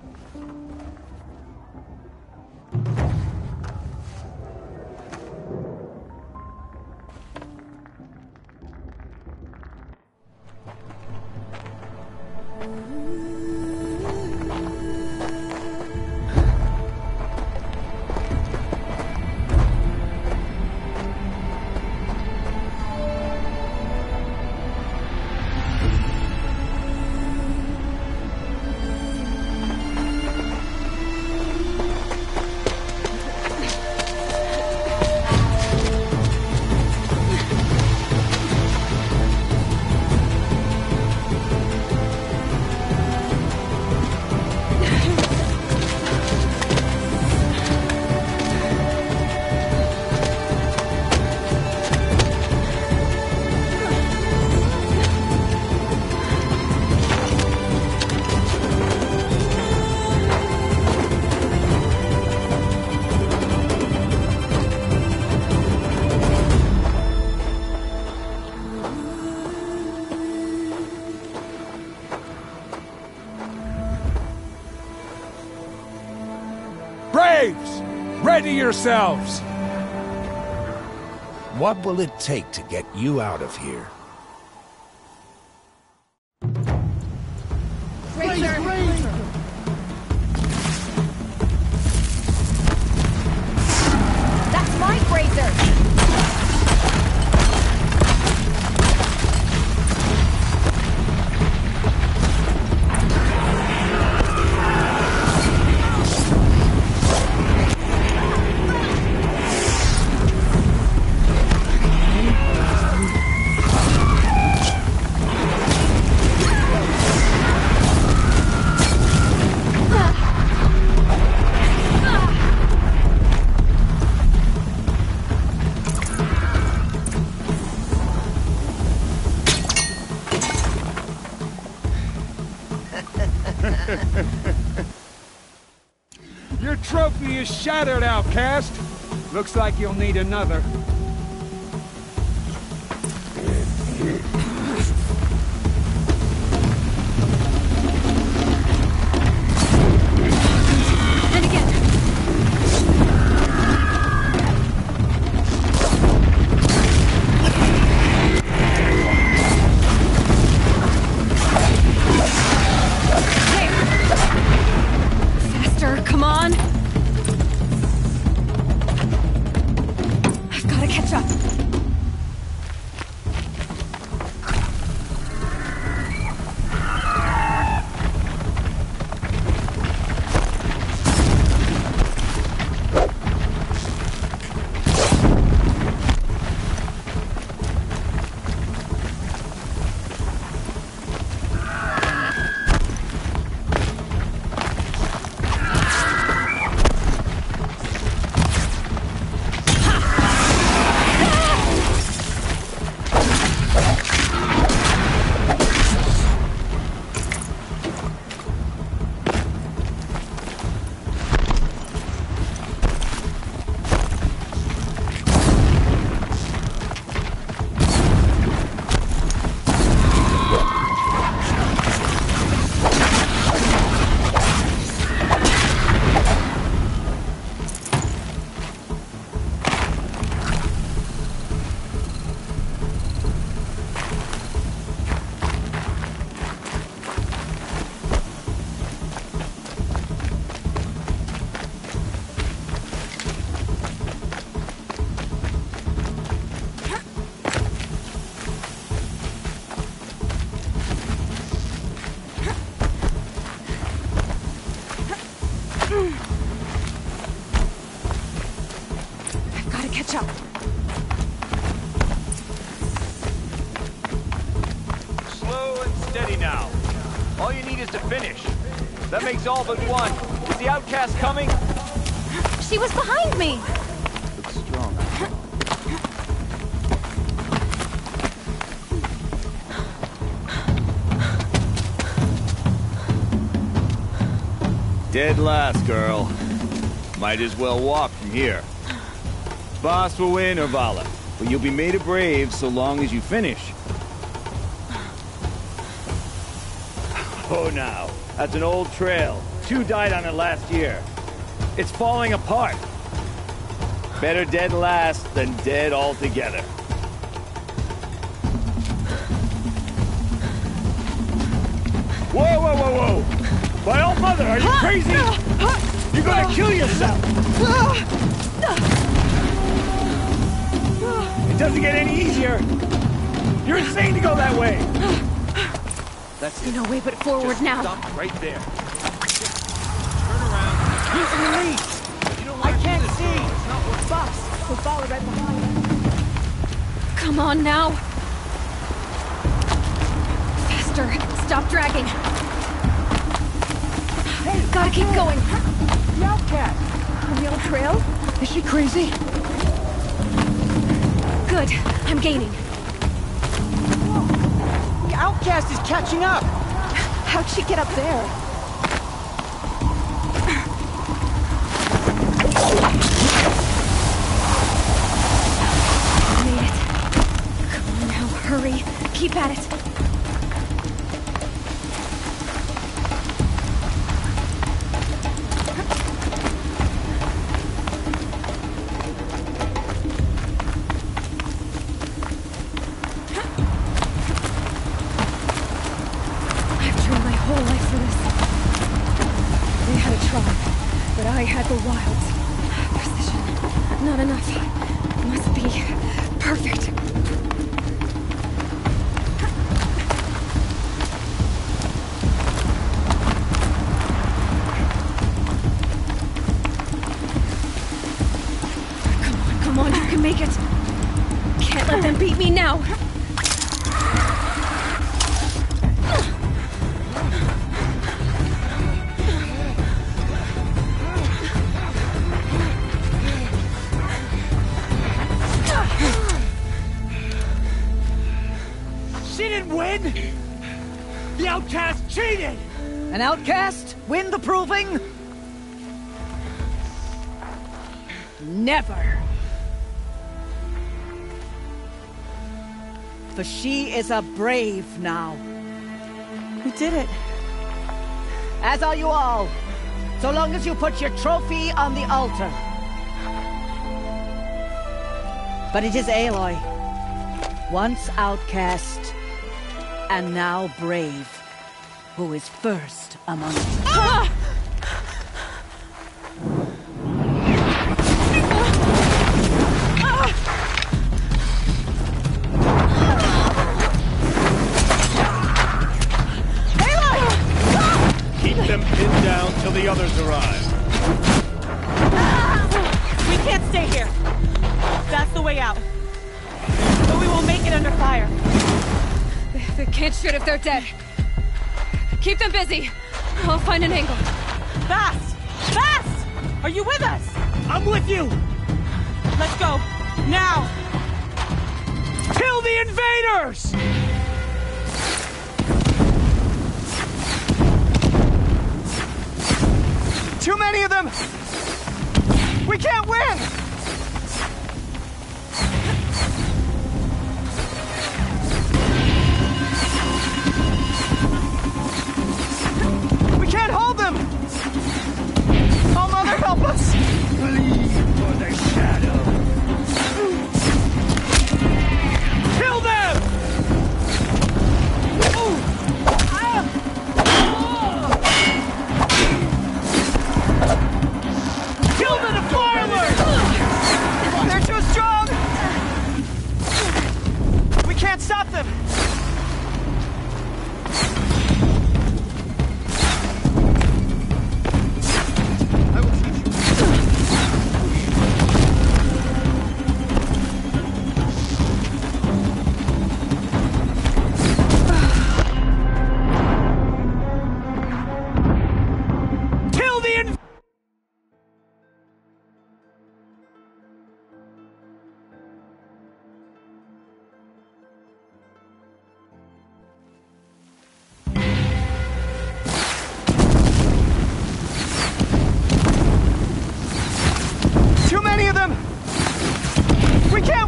Braves! Ready yourselves! What will it take to get you out of here? Razor! Razor! That's my Razor! Your trophy is shattered, Outcast. Looks like you'll need another. And again. Faster, come on! I've gotta catch up. is to finish. That makes all but one. Is the outcast coming? She was behind me! Looks strong. Dead last, girl. Might as well walk from here. Boss will win or Vala, but you'll be made a brave so long as you finish. Oh, now. That's an old trail. Two died on it last year. It's falling apart. Better dead last than dead altogether. Whoa, whoa, whoa, whoa! My old mother, are you crazy? You're gonna kill yourself! It doesn't get any easier! You're insane to go that way! That's it. No way but forward Just now. Stop right there. Turn around. He's in the lead! You don't I can't this see! road. It's not working. Boss, we'll follow right behind. Come on now. Faster. Stop dragging. Hey, gotta keep going. The outcast! On the old trail? Is she crazy? Good. I'm gaining. The outcast is catching up! How'd she get up there? Made it. Come on now, hurry. Keep at it. I've trained my whole life for this. They had a tribe, but I had the wilds. Precision. Not enough. Must be perfect. Come on, come on, you can make it. Can't let them beat me now. She didn't win! The outcast cheated! An outcast? Win the proving? Never. For she is a brave now. We did it. As are you all. So long as you put your trophy on the altar. But it is Aloy. Once outcast, and now brave, who is first among us. Ah! Keep them pinned down till the others arrive. We can't stay here. That's the way out. But we will make it under fire. They, they can't shoot if they're dead. Keep them busy. I'll find an angle. Fast! Fast! Are you with us? I'm with you! Let's go. Now! Kill the invaders! Too many of them! We can't win! We can't hold them! Oh, Mother, help us! Please, for the shadow. Kill them! Kill the defilers!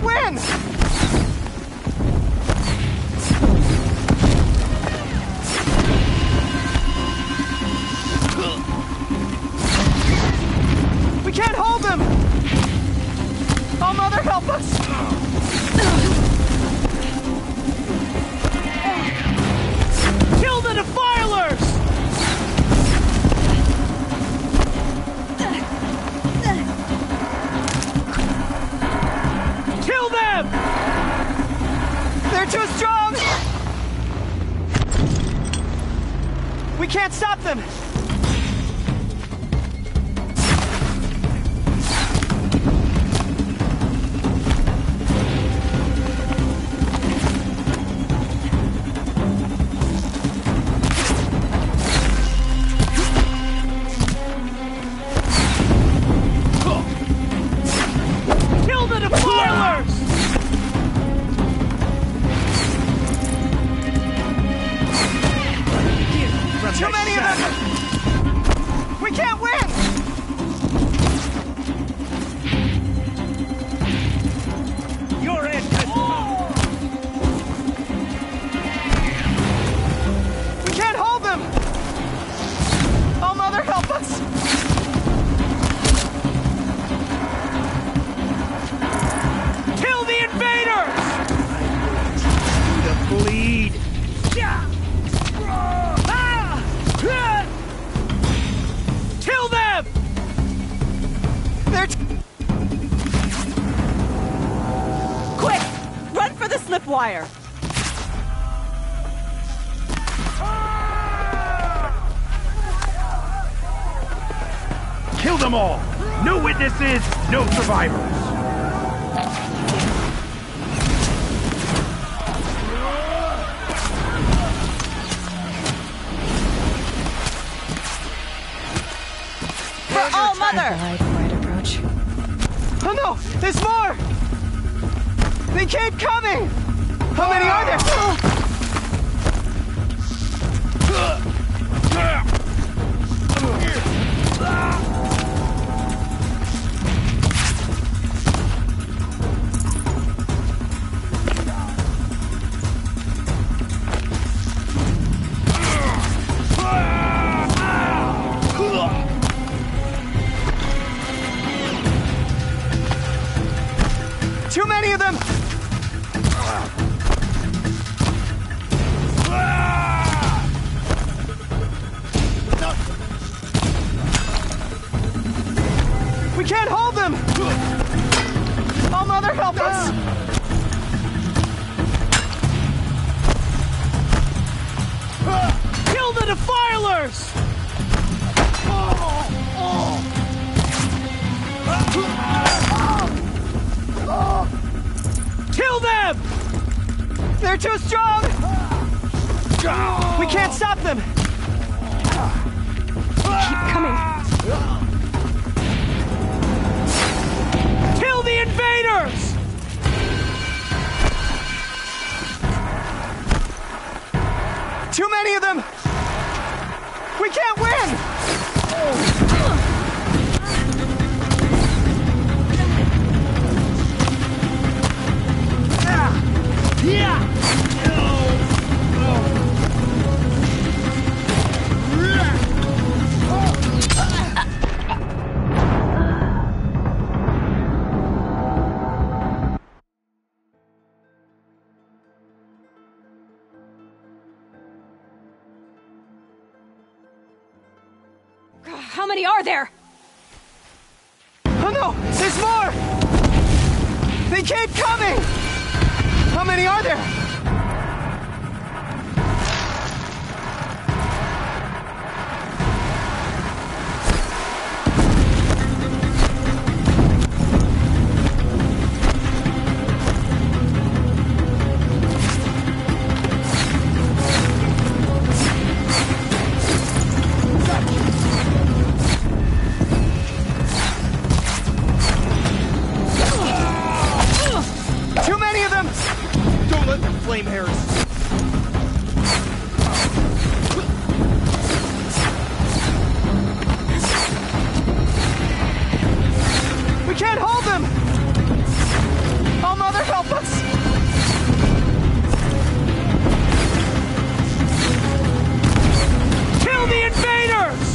win! We can't hold them! Oh, Mother, help us! Kill the defilers! Kill them! They're too strong! We can't stop them! Kill the defilers! Too many of them! We can't win! You're in! We can't hold them! Oh, Mother, help us! Kill the invaders! The bleed! Kill them! They're t Quick! Run for the slip wire! Kill them all! No witnesses, no survivors! For all Mother! Quiet approach. Oh no! There's more! They keep coming! How many are there? Too many of them! We can't hold them! Oh, Mother, help us! Kill the defilers! Kill them! They're too strong! We can't stop them! Keep coming. Kill the invaders! Too many of them! We can't win! Yeah! How many are there? Oh no! There's more! They keep coming! How many are there? Too many of them! Don't let them flame Harris. We can't hold them! Oh, Mother, help us! Kill the invaders!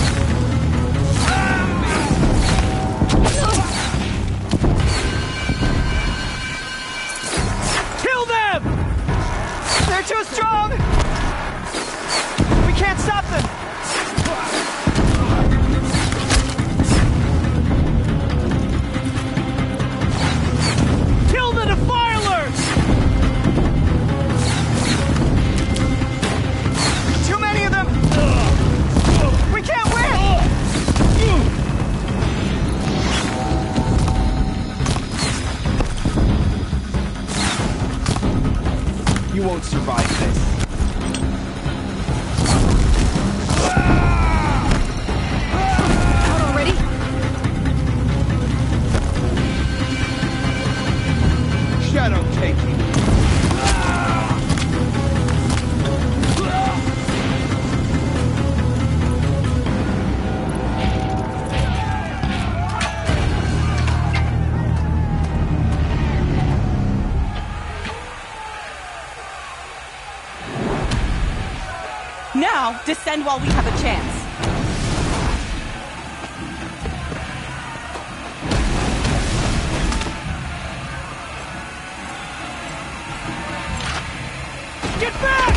Kill them! They're too strong! We can't stop them! Kill the defilers! Too many of them! We can't win! You won't survive this. Out already? Shadow taking. Now, descend while we have a chance. Get back!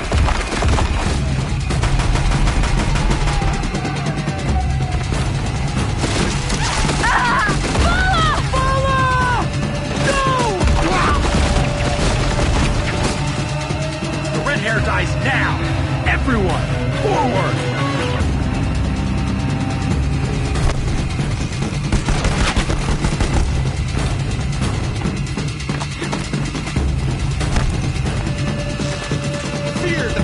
Ah! Vala! Vala! No! The red hair dies now! Everyone, forward! Fear the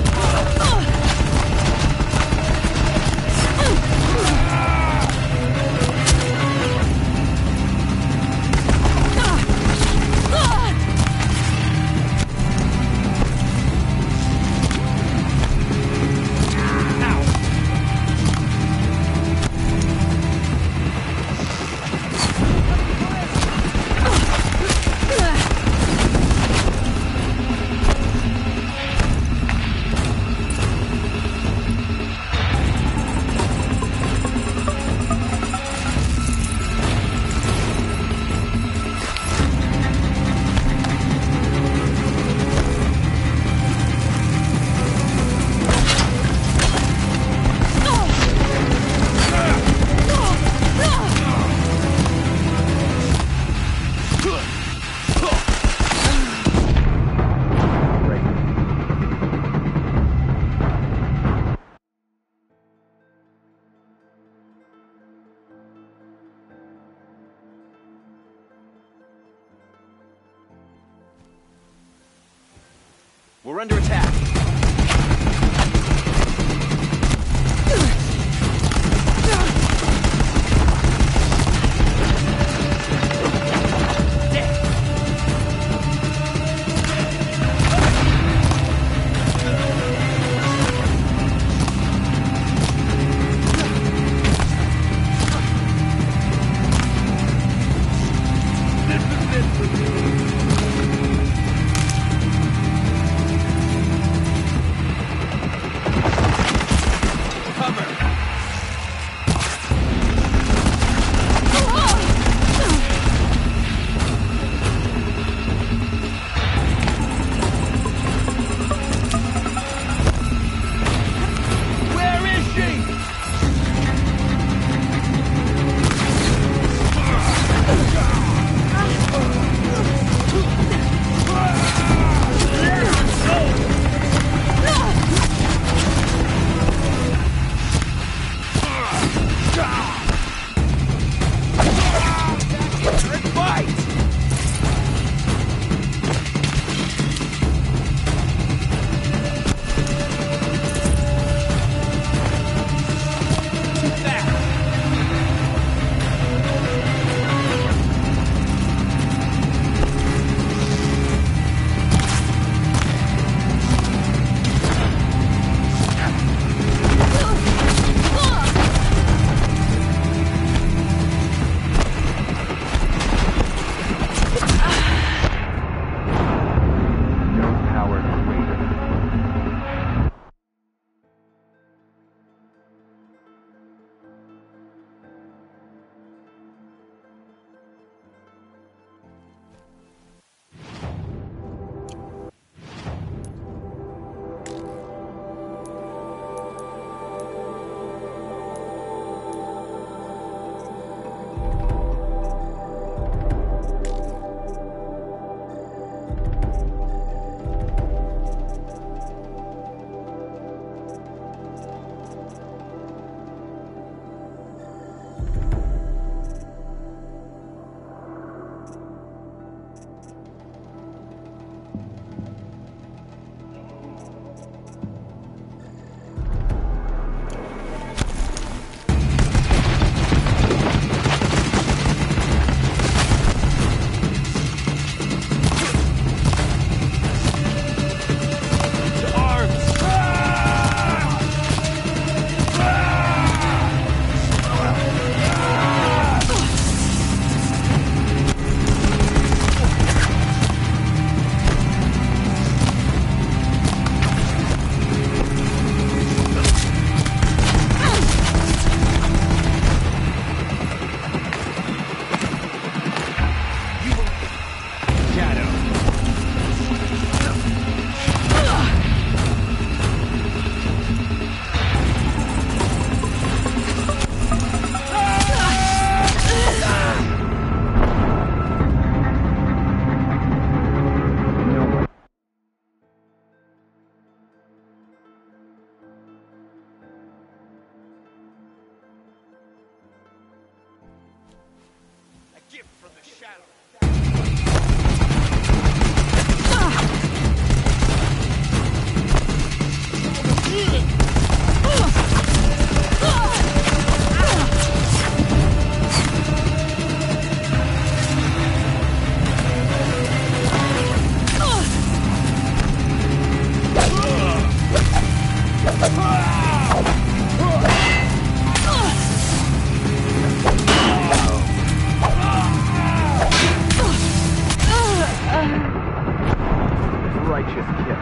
We're under attack. righteous kill.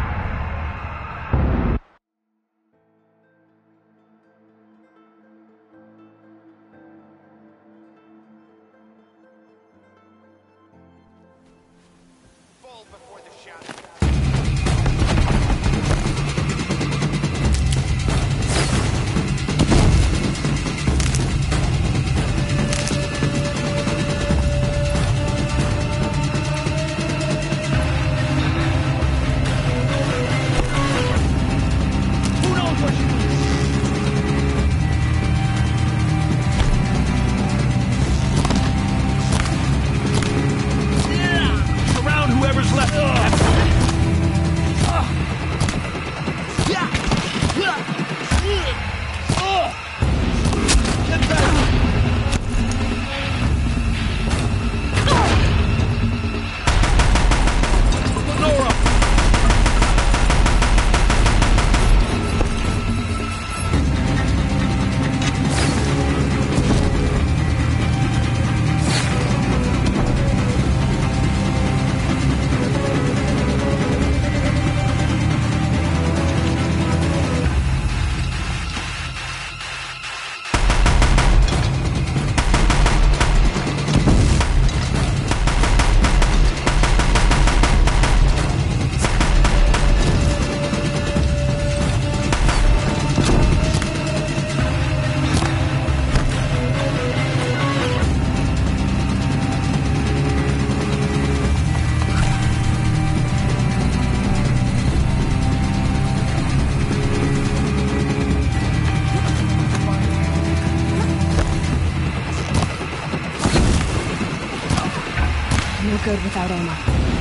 Good without ammo.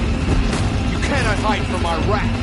You cannot hide from our wrath.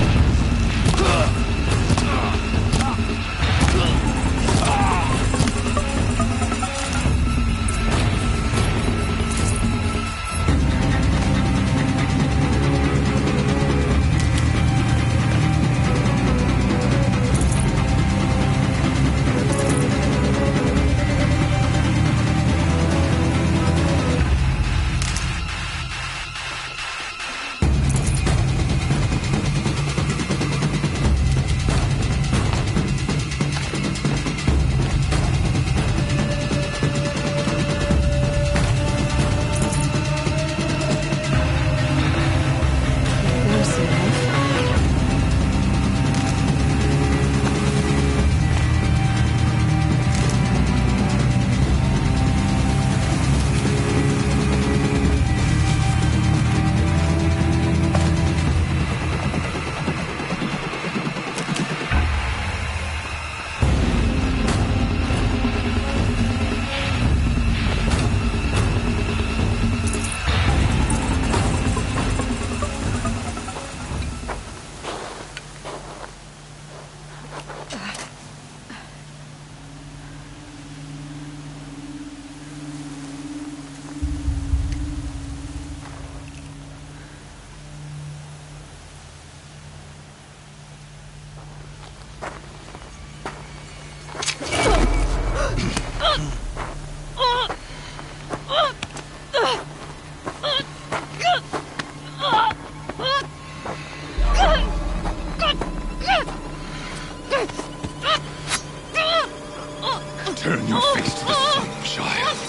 Turn your face to the sun, child.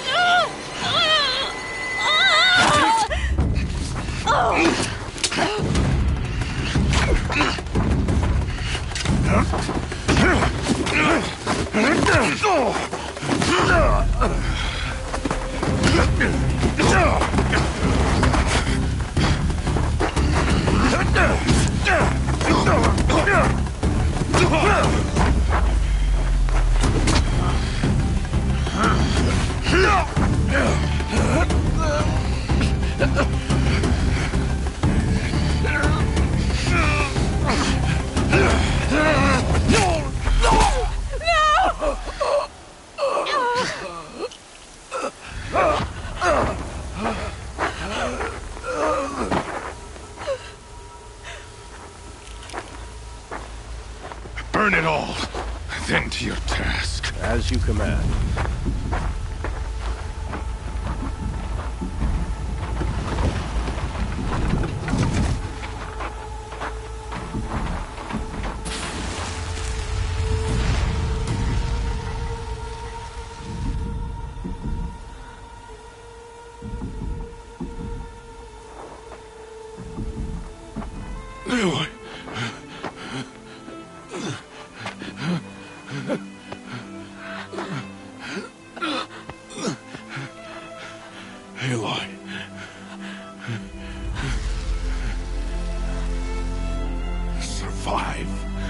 Burn it all, then to your task. As you command. Aloy. Aloy. Survive.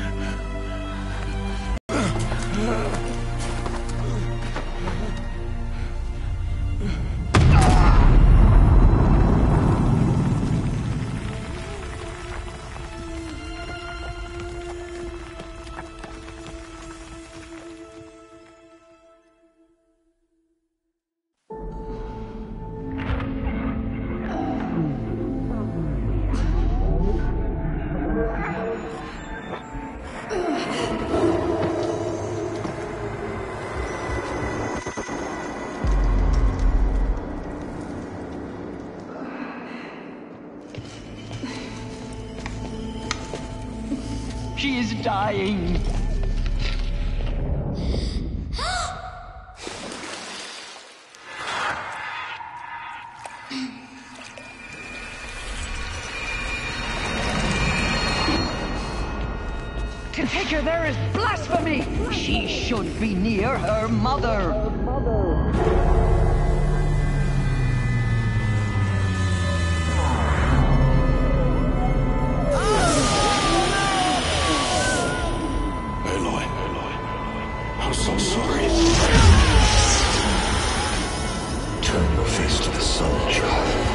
She is dying. To take her there is blasphemy. She should be near her mother. Aloy, Aloy, I'm so sorry. Turn your face to the sun, child.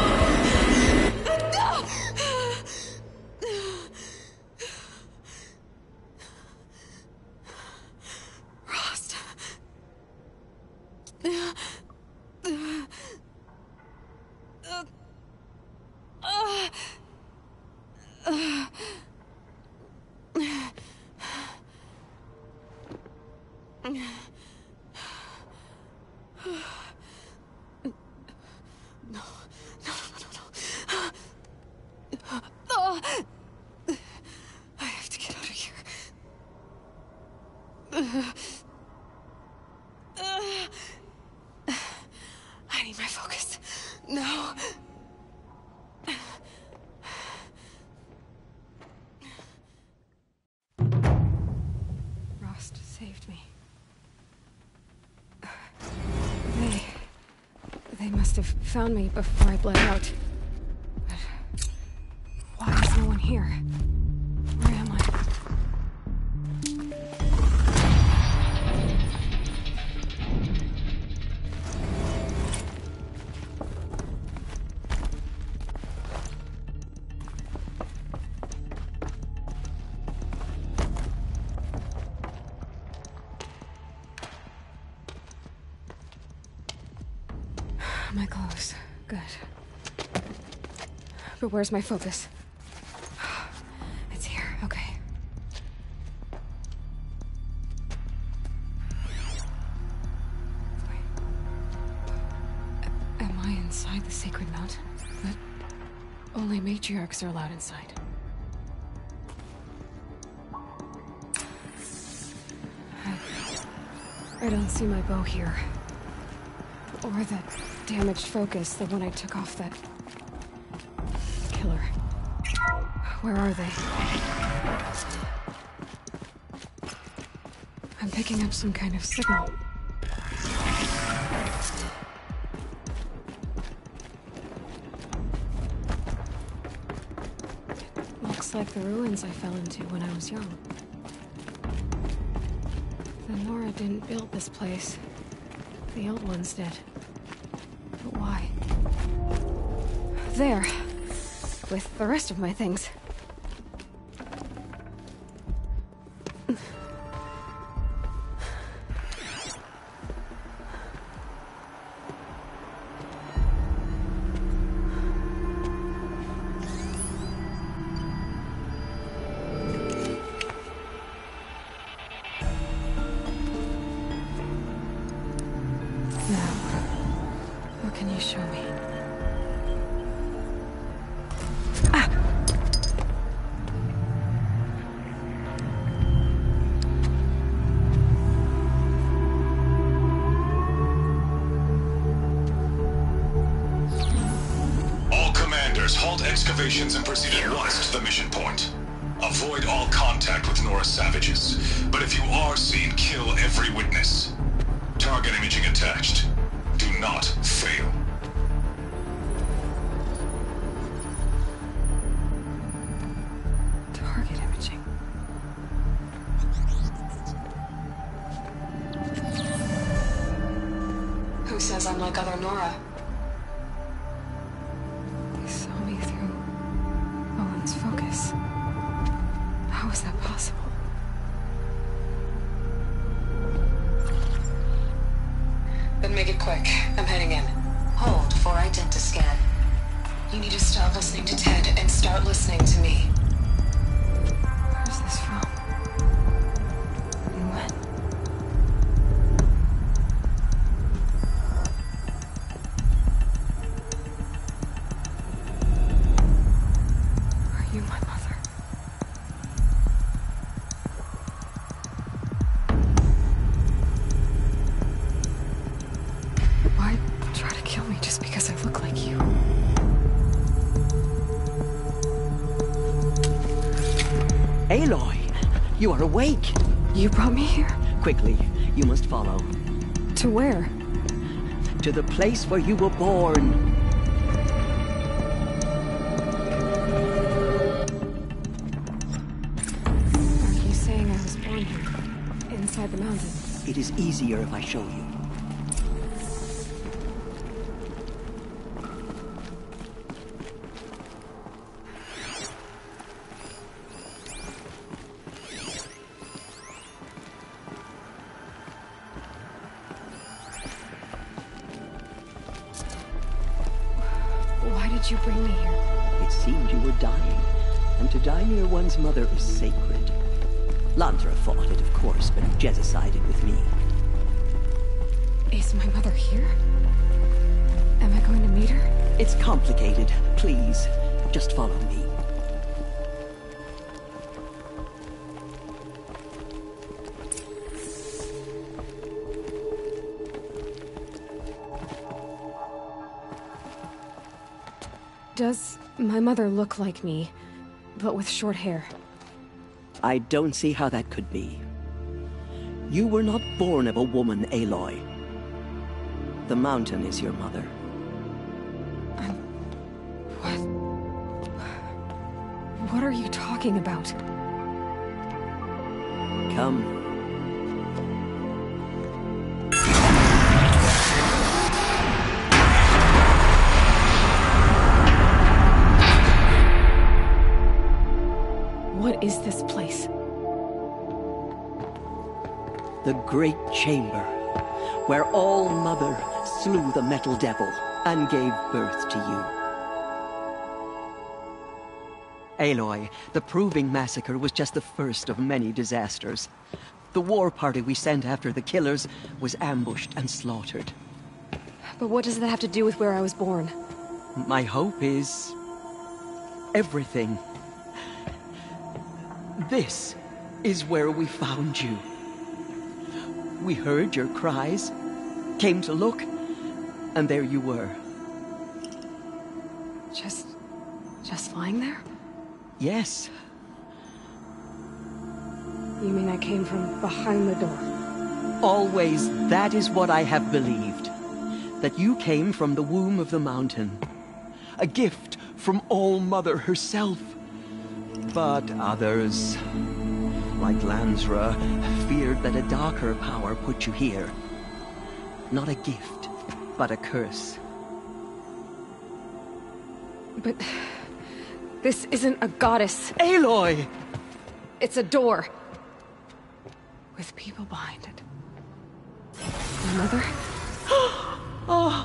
Rost. I have to get out of here. I need my focus. No. Rost saved me. They... They must have found me before I bled out. But why is no one here? Where am I? My clothes. Good. But where's my focus? It's here. Okay. Wait. Am I inside the sacred mountain? But only matriarchs are allowed inside. I, I don't see my bow here. Or that damaged focus, the one I took off that killer. Where are they? I'm picking up some kind of signal. It looks like the ruins I fell into when I was young. The Nora didn't build this place. The old ones did. But why? There. With the rest of my things. activations and proceed at once to the mission point. Avoid all contact with Nora savages, but if you are seen, kill every witness. Target imaging attached. Do not fail. Target imaging. Who says I'm like other Nora? They saw me through Owen's focus. How is that possible? Then make it quick. I'm heading in. Hold for identiscan. You need to stop listening to Ted and start listening to me. Where's this from? And when? Are you my mother? Why try to kill me just because I look like you? Aloy, you are awake. You brought me here? Quickly, you must follow. To where? To the place where you were born. Are you saying I was born here? Inside the mountain? It is easier if I show you. Why did you bring me here? It seemed you were dying, and to die near one's mother is sacred. Lansra fought it, of course, but Jezza sided with me. Is my mother here? Am I going to meet her? It's complicated. Please, just follow me. Does my mother look like me, but with short hair? I don't see how that could be. You were not born of a woman, Aloy. The mountain is your mother. What? What are you talking about? Come. What is this place? The Great Chamber, where All Mother slew the Metal Devil and gave birth to you. Aloy, the Proving Massacre was just the first of many disasters. The war party we sent after the killers was ambushed and slaughtered. But what does that have to do with where I was born? My hope is... everything. This is where we found you. We heard your cries, came to look, and there you were. Just... just lying there? Yes. You mean I came from behind the door? Always, that is what I have believed. That you came from the womb of the mountain. A gift from All Mother herself. But others, like Lansra, feared that a darker power put you here. Not a gift, but a curse. But... this isn't a goddess. Aloy! It's a door. With people behind it. My mother? Oh!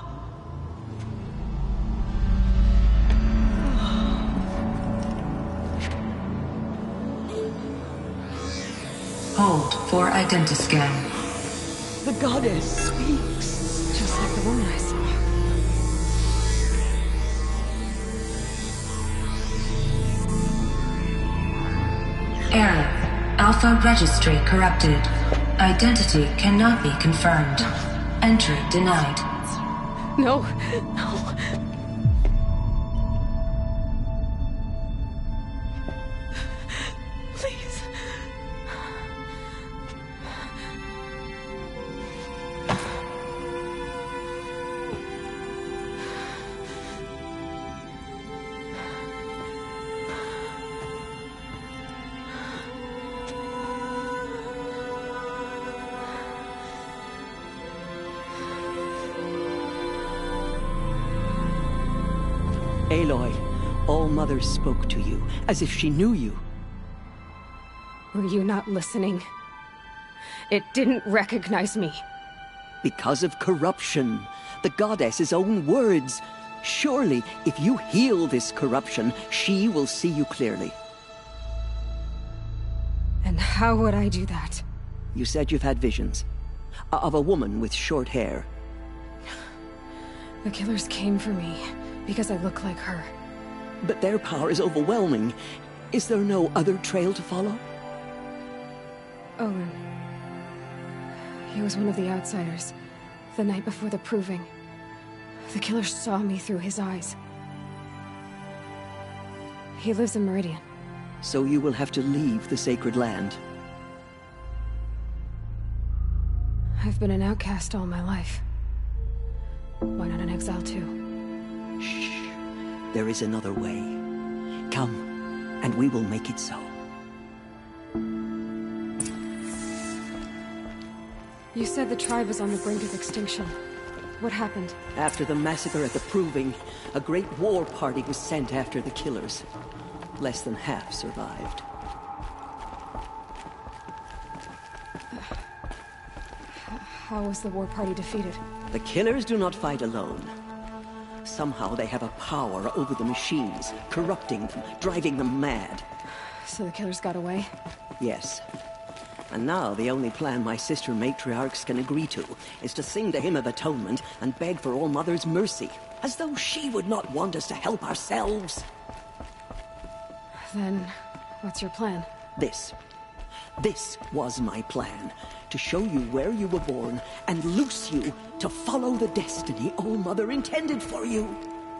Hold for identiscan. The goddess speaks. Just like the woman I saw. Error. Alpha registry corrupted. Identity cannot be confirmed. Entry denied. No. No. Aloy, All-Mother spoke to you, as if she knew you. Were you not listening? It didn't recognize me. Because of corruption. The goddess's own words. Surely, if you heal this corruption, she will see you clearly. And how would I do that? You said you've had visions. Of a woman with short hair. The killers came for me, because I look like her. But their power is overwhelming. Is there no other trail to follow? Owen. He was one of the outsiders, the night before the proving. The killer saw me through his eyes. He lives in Meridian. So you will have to leave the sacred land. I've been an outcast all my life. Why not an exile too? Shh. There is another way. Come, and we will make it so. You said the tribe was on the brink of extinction. What happened? After the massacre at the Proving, a great war party was sent after the killers. Less than half survived. How was the war party defeated? The killers do not fight alone. Somehow they have a power over the machines, corrupting them, driving them mad. So the killers got away? Yes. And now the only plan my sister matriarchs can agree to is to sing the Hymn of Atonement and beg for All-Mother's mercy, as though she would not want us to help ourselves. Then, what's your plan? This. This was my plan. To show you where you were born and loose you to follow the destiny All-Mother intended for you.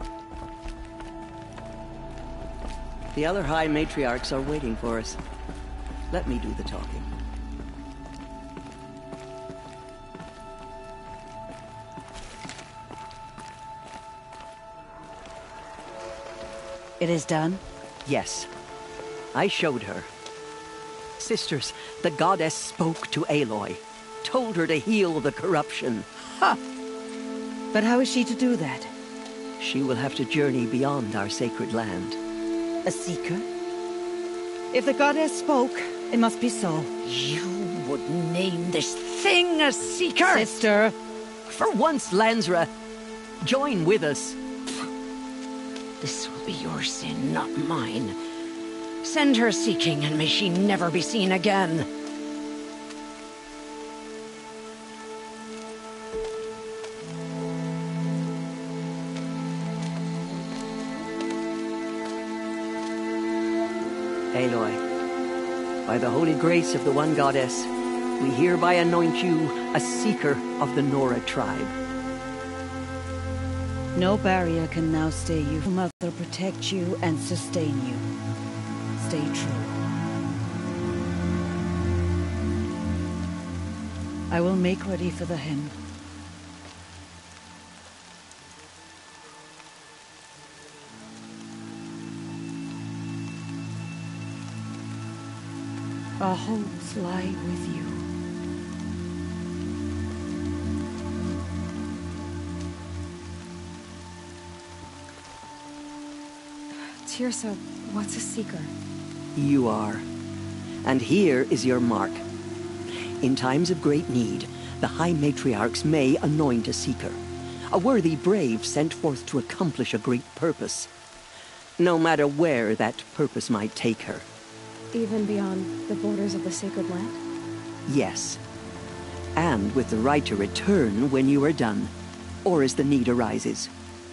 The other High Matriarchs are waiting for us. Let me do the talking. It is done? Yes. I showed her. Sisters, the goddess spoke to Aloy. Told her to heal the corruption. Ha! But how is she to do that? She will have to journey beyond our sacred land. A seeker? If the goddess spoke, it must be so. You would name this thing a seeker? Sister! For once, Lansra, join with us. This will be your sin, not mine. Send her seeking, and may she never be seen again. Aloy, by the holy grace of the One Goddess, we hereby anoint you a seeker of the Nora tribe. No barrier can now stay you. Mother, protect you and sustain you. Stay true. I will make ready for the hymn. Our hopes lie with you. Teersa, what's a seeker? You are. And here is your mark. In times of great need, the High Matriarchs may anoint a seeker. A worthy brave sent forth to accomplish a great purpose. No matter where that purpose might take her. Even beyond the borders of the sacred land? Yes. And with the right to return when you are done, or as the need arises.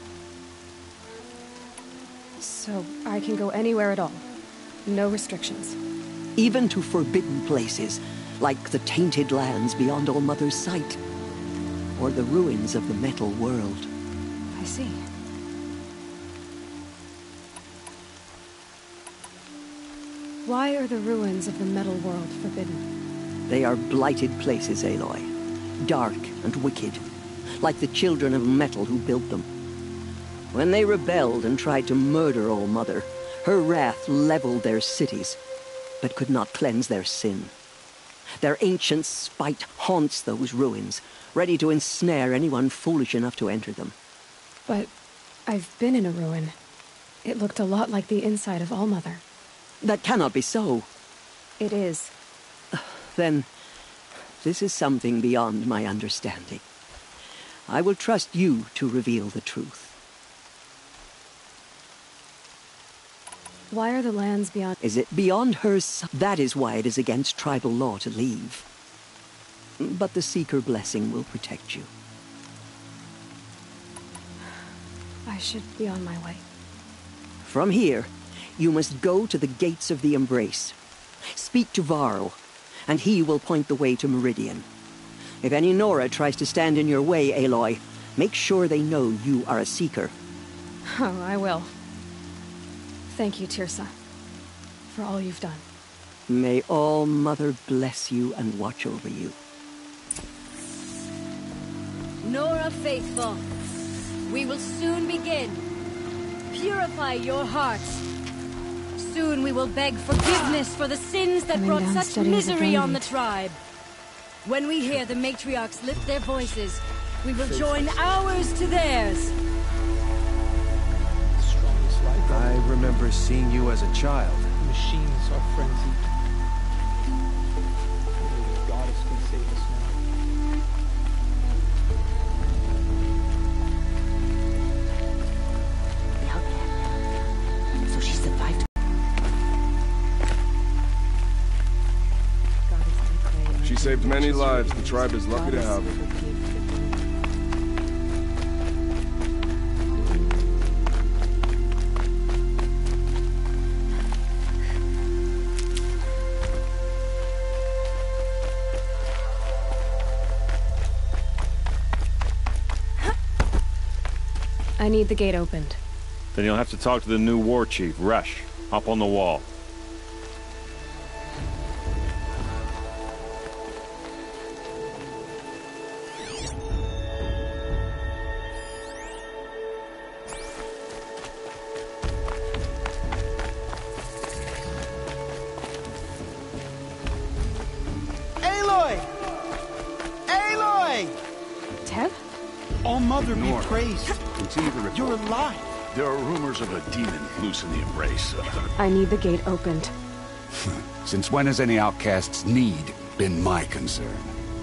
So I can go anywhere at all? No restrictions? Even to forbidden places, like the tainted lands beyond All-Mother's sight. Or the ruins of the metal world. I see. Why are the ruins of the metal world forbidden? They are blighted places, Aloy. Dark and wicked. Like the children of metal who built them. When they rebelled and tried to murder All-Mother, her wrath leveled their cities, but could not cleanse their sin. Their ancient spite haunts those ruins, ready to ensnare anyone foolish enough to enter them. But I've been in a ruin. It looked a lot like the inside of Allmother. That cannot be so. It is. Then, this is something beyond my understanding. I will trust you to reveal the truth. Why are the lands beyond... Is it beyond hers? That is why it is against tribal law to leave. But the Seeker blessing will protect you. I should be on my way. From here, you must go to the gates of the Embrace. Speak to Varl, and he will point the way to Meridian. If any Nora tries to stand in your way, Aloy, make sure they know you are a Seeker. Oh, I will. Thank you, Teersa, for all you've done. May All Mother bless you and watch over you. Nora Faithful, we will soon begin. Purify your hearts. Soon we will beg forgiveness for the sins that Coming brought down such steady as a misery on the drum tribe. When we hear the matriarchs lift their voices, we will join ours to theirs. I remember seeing you as a child. Machines are frenzied. Only the goddess can save us now. So she survived. She saved many lives. The tribe is lucky to have her. I need the gate opened. Then you'll have to talk to the new war chief, Resh. Up on the wall. Aloy! Aloy! Tev? All Mother be Nora, praised. continue the report. You're alive. There are rumors of a demon loose in the Embrace. I need the gate opened. Since when has any outcast's need been my concern?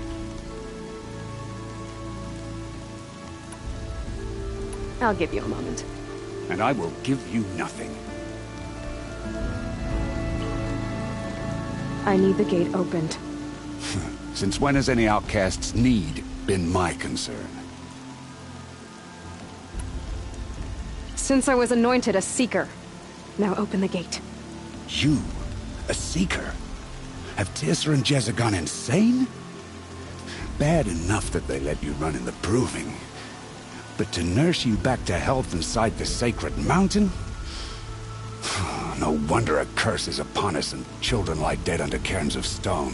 I'll give you a moment. And I will give you nothing. I need the gate opened. Since when has any outcast's need been my concern? Since I was anointed a Seeker. Now open the gate. You? A Seeker? Have Teersa and Jezza gone insane? Bad enough that they let you run in the Proving. But to nurse you back to health inside the Sacred Mountain? No wonder a curse is upon us and children lie dead under cairns of stone.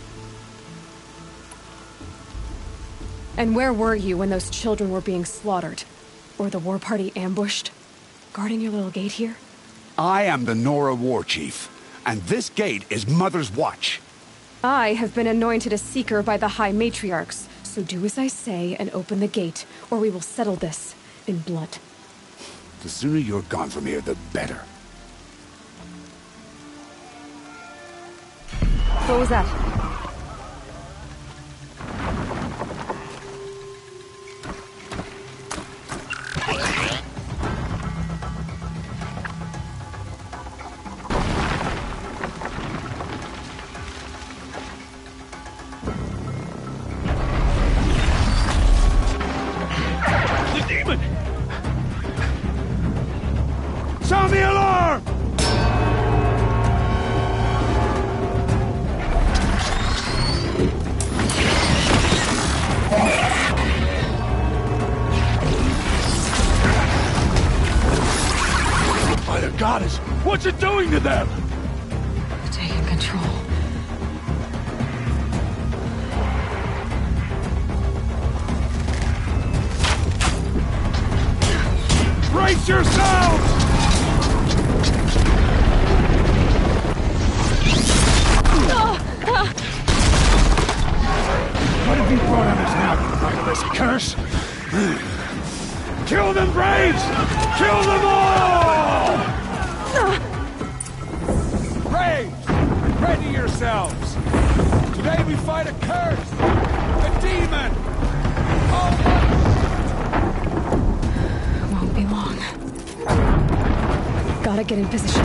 And where were you when those children were being slaughtered? Or the war party ambushed? Guarding your little gate here? I am the Nora War Chief, and this gate is Mother's watch. I have been anointed a Seeker by the High Matriarchs, so do as I say and open the gate, or we will settle this in blood. The sooner you're gone from here, the better. What was that? Sound the alarm! By the goddess, what's it doing to them? Taking control. Brace yourselves! What have you brought on us now, you motherless curse? Kill them, Braves! Kill them all! yourselves! Today we fight a curse! A demon! Oh, Won't be long. Gotta get in position.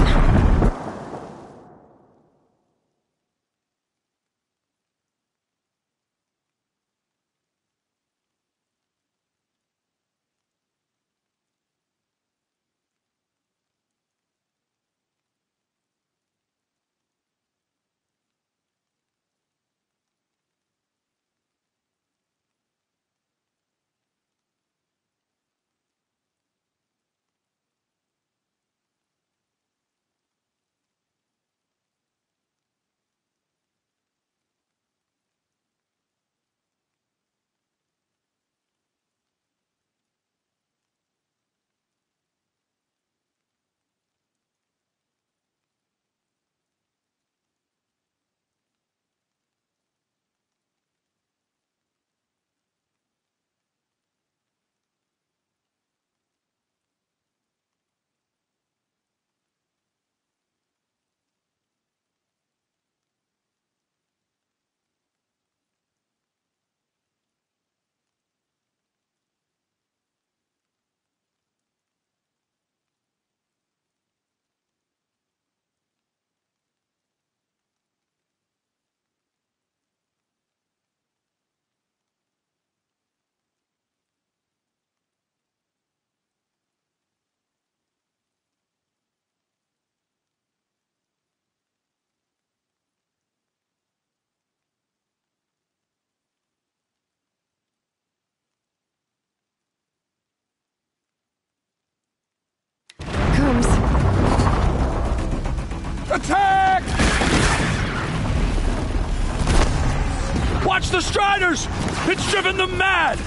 Comes. Attack! Watch the Striders! It's driven them mad!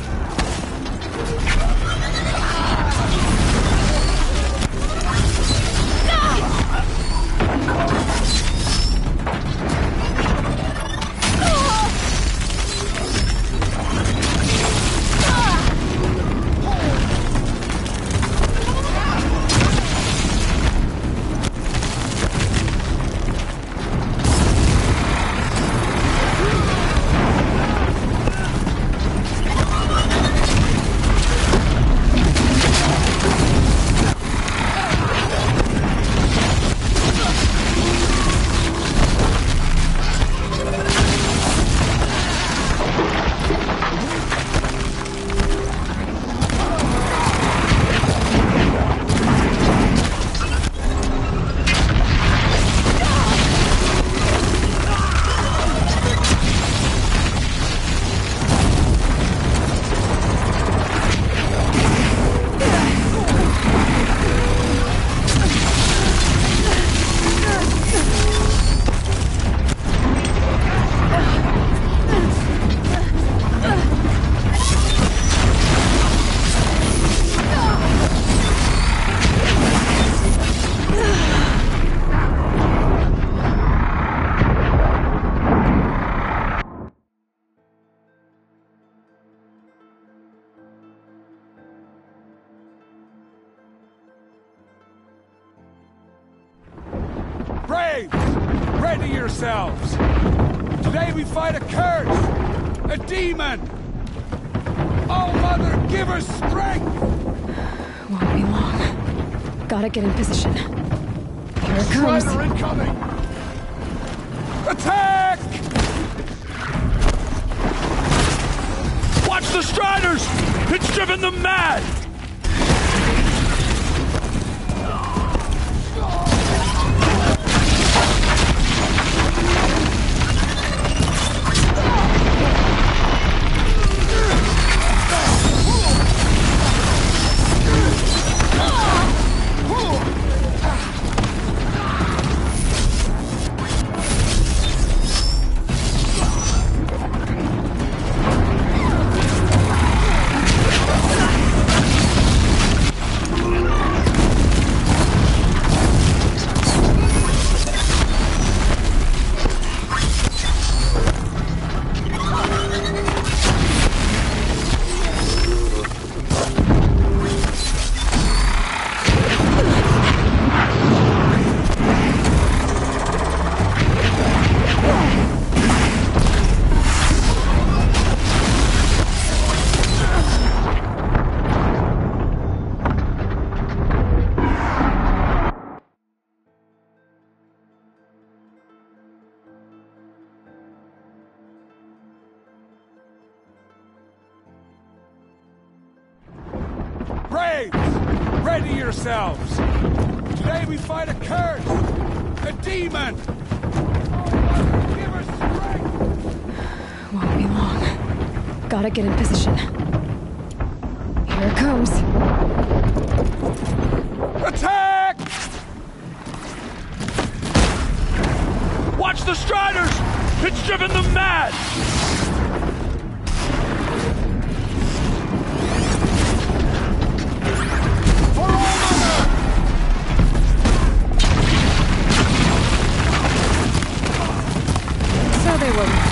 Braves! Ready yourselves! Today we fight a curse! A demon! Oh, Mother, give her strength! Won't be long. Gotta get in position. Here it comes. Strider incoming! Attack! Watch the Striders! It's driven them mad! Ready yourselves! Today we fight a curse! A demon! Oh, give her strength! Won't be long. Gotta get in position. Here it comes. Attack! Watch the Striders! It's driven them mad! So they were.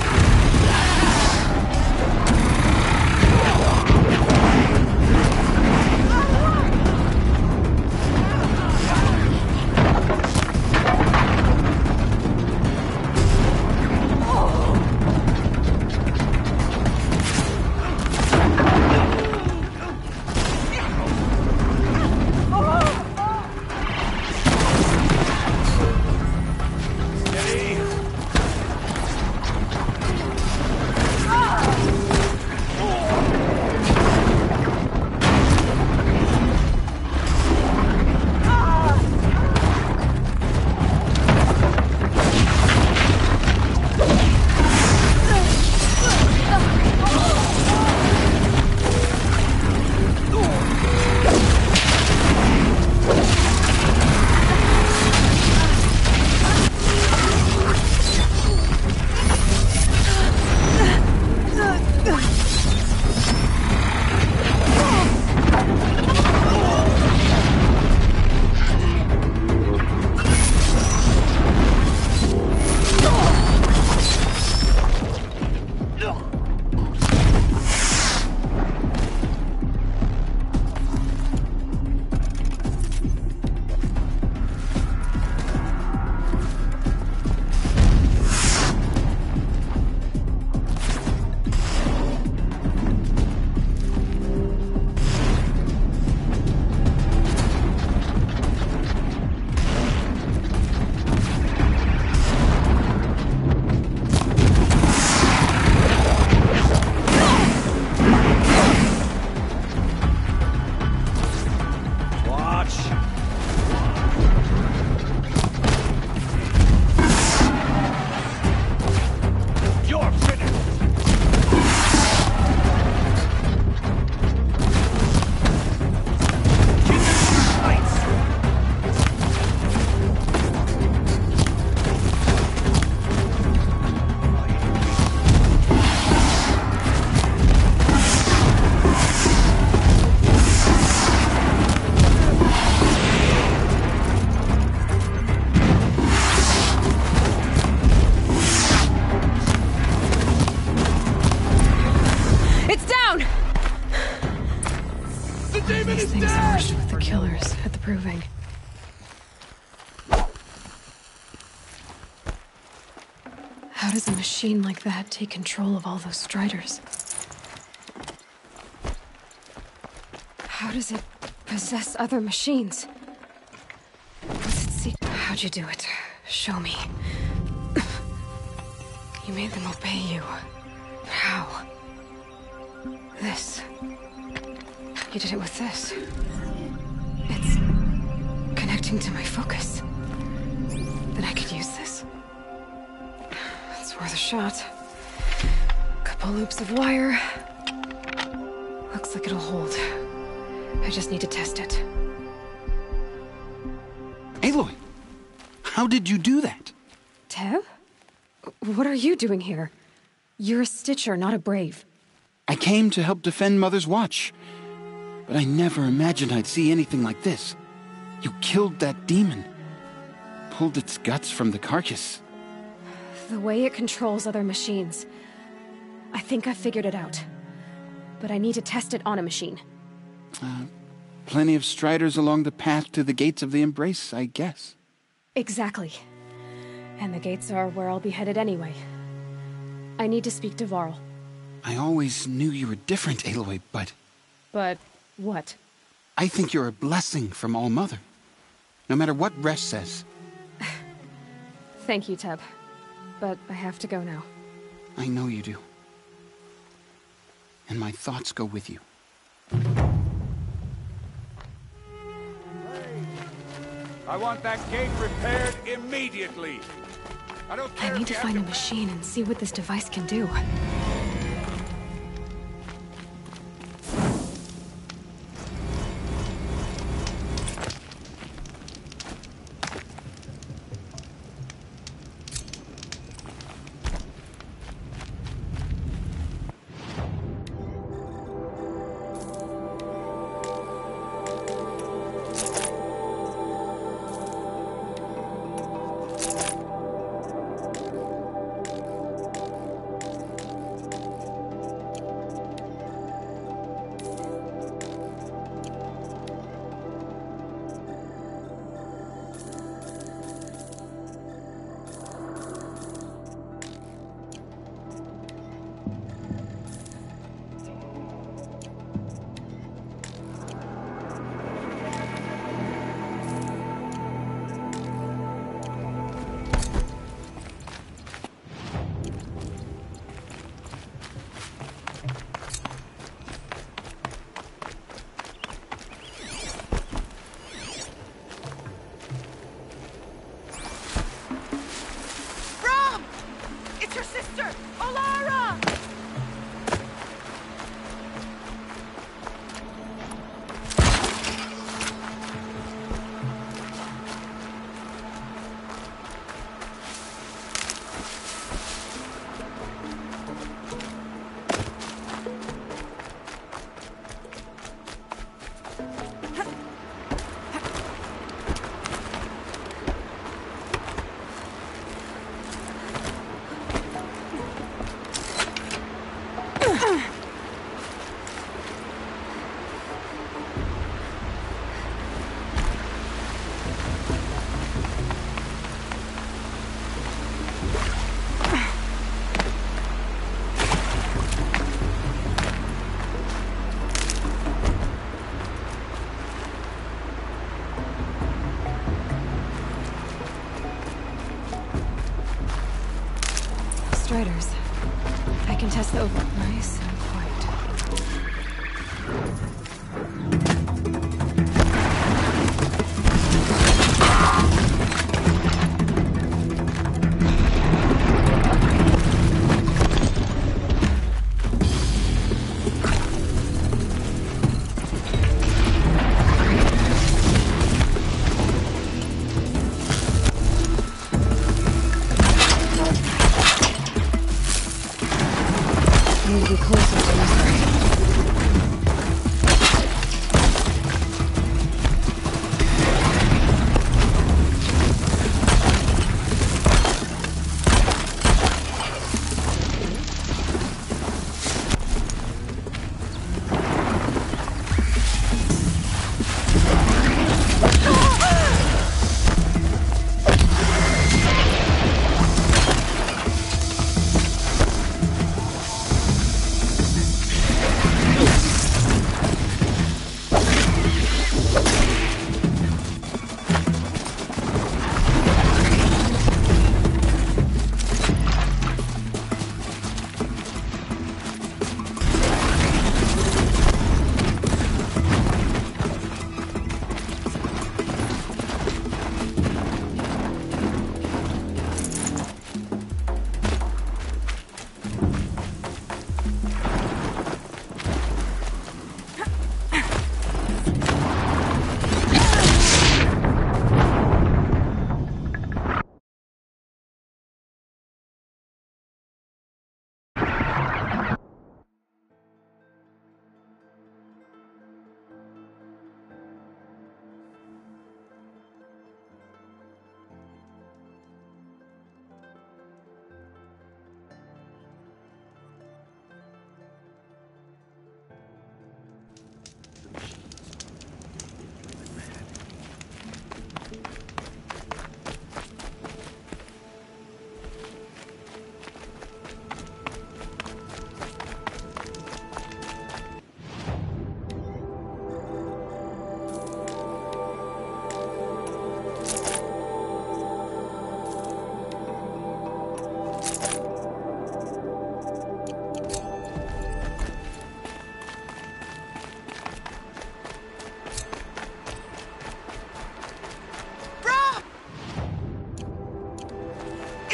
These things merged with the killers at the Proving. How does a machine like that take control of all those Striders? How does it possess other machines? Does it see? How'd you do it? Show me. You made them obey you. How? This. You did it with this. It's connecting to my focus. Then I could use this. It's worth a shot. Couple loops of wire. Looks like it'll hold. I just need to test it. Aloy! How did you do that? Tev? What are you doing here? You're a Stitcher, not a Brave. I came to help defend Mother's Watch. But I never imagined I'd see anything like this. You killed that demon. Pulled its guts from the carcass. The way it controls other machines. I think I figured it out. But I need to test it on a machine. Uh, plenty of Striders along the path to the gates of the Embrace, I guess. Exactly. And the gates are where I'll be headed anyway. I need to speak to Varl. I always knew you were different, Aloy, but... But what? I think you're a blessing from All-Mother. No matter what Resh says. Thank you, Teb. But I have to go now. I know you do. And my thoughts go with you. I want that gate repaired immediately. I don't care. I need to find the machine and see what this device can do. Striders. I can test the over. Nice and quiet. Need to be closer.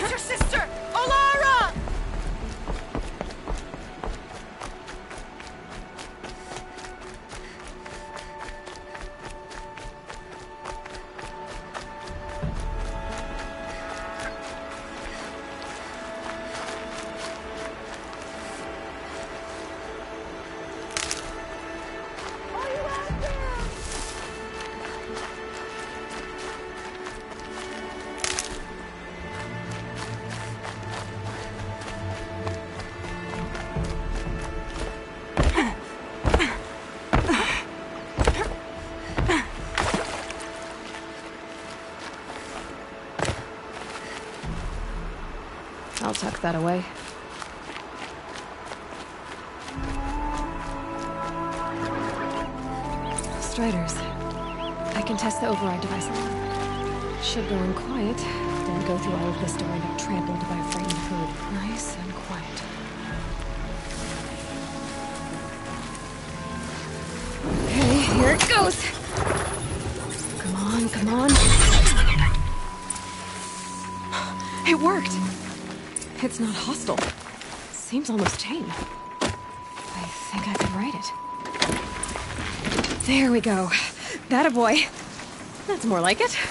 It's your sister! Olara! I'll tuck that away. Striders. I can test the override device alarm. Should go in quiet, then go through all of this to wind up trampled by a frightened herd. Nice and quiet. Okay, here it goes! Come on, come on. It worked! It's not hostile. Seems almost tame. I think I could ride it. There we go. That a boy. That's more like it.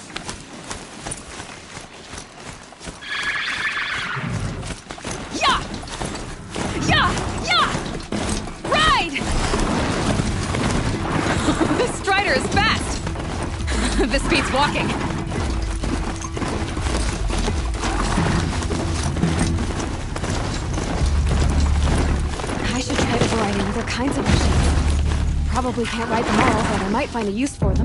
Yeah! Yeah! Yeah! Ride! This Strider is fast! This beats walking. Other kinds of machines. Probably can't ride them all, but I might find a use for them.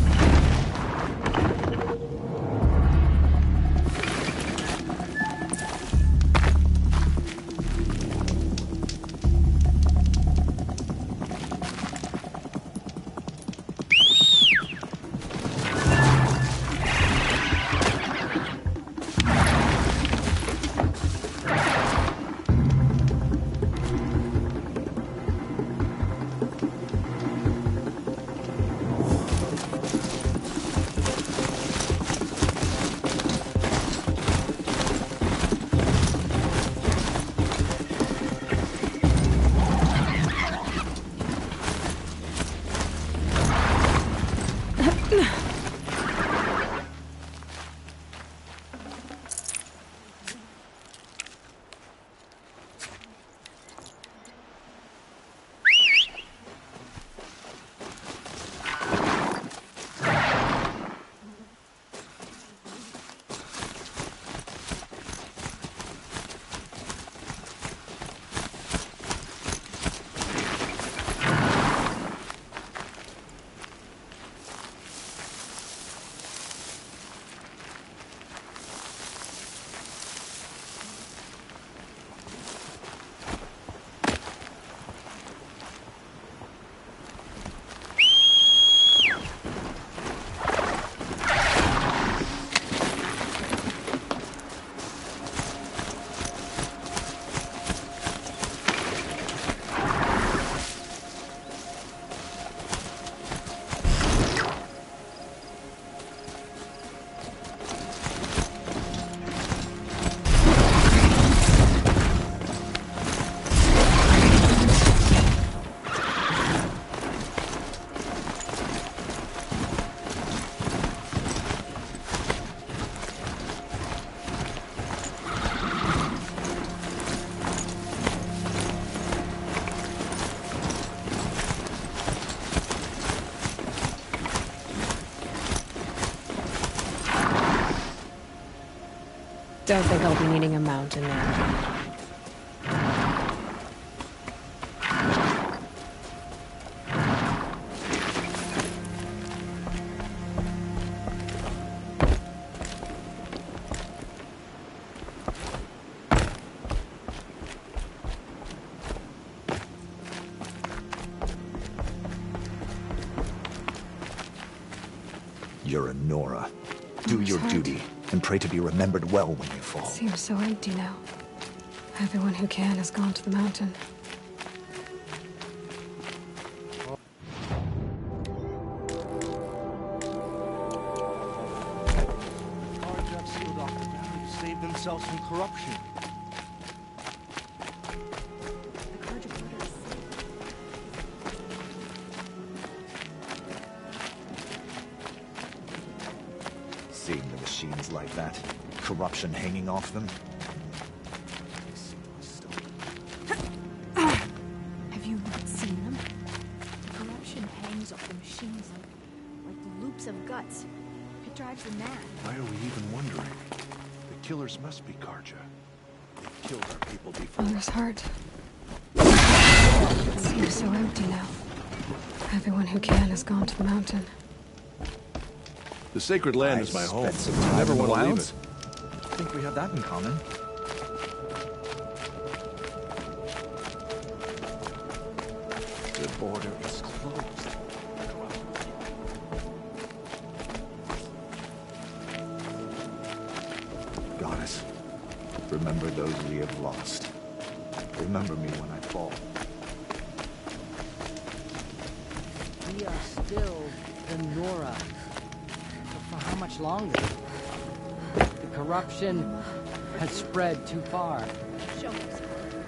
Don't think I'll be needing a mount in there. You're a Nora. Do your duty, and pray to be remembered well when you fall. Seems so empty now. Everyone who can has gone to the mountain. save themselves from corruption. Seeing the machines like that, corruption hanging off them. Have you not seen them? The corruption hangs off the machines like, like loops of guts. It drives them mad. Why are we even wondering? The killers must be Karja. They killed our people before. Mother's heart. It seems so empty now. Everyone who can has gone to the mountain. The sacred land I is my home. spent some I time never in the want to leave wilds. it. I think we have that in common. The border is closed. Goddess, remember those we have lost. Remember me when I fall. We are still the Nora. But for how much longer? The corruption has spread too far. Show us.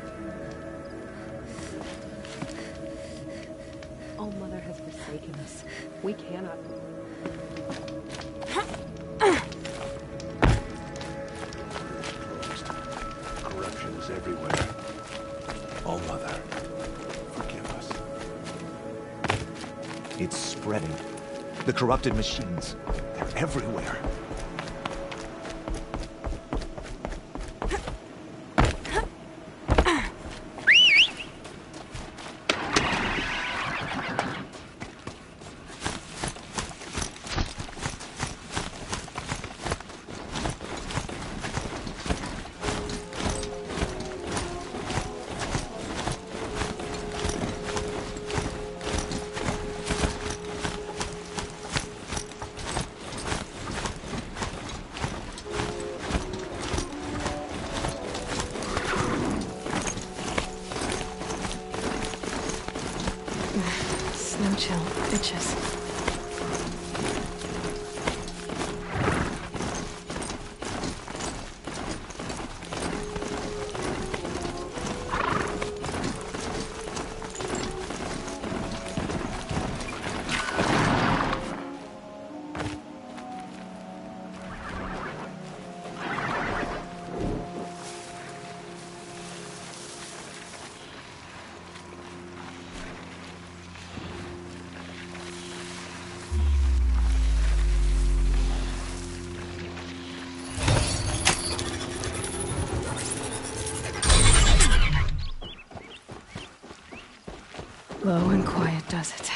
All Mother has forsaken us. We cannot. Corruption is everywhere. Oh, Mother, forgive us. It's spreading. The corrupted machines, they're everywhere. Snow chill, ditches. Low and quiet does it.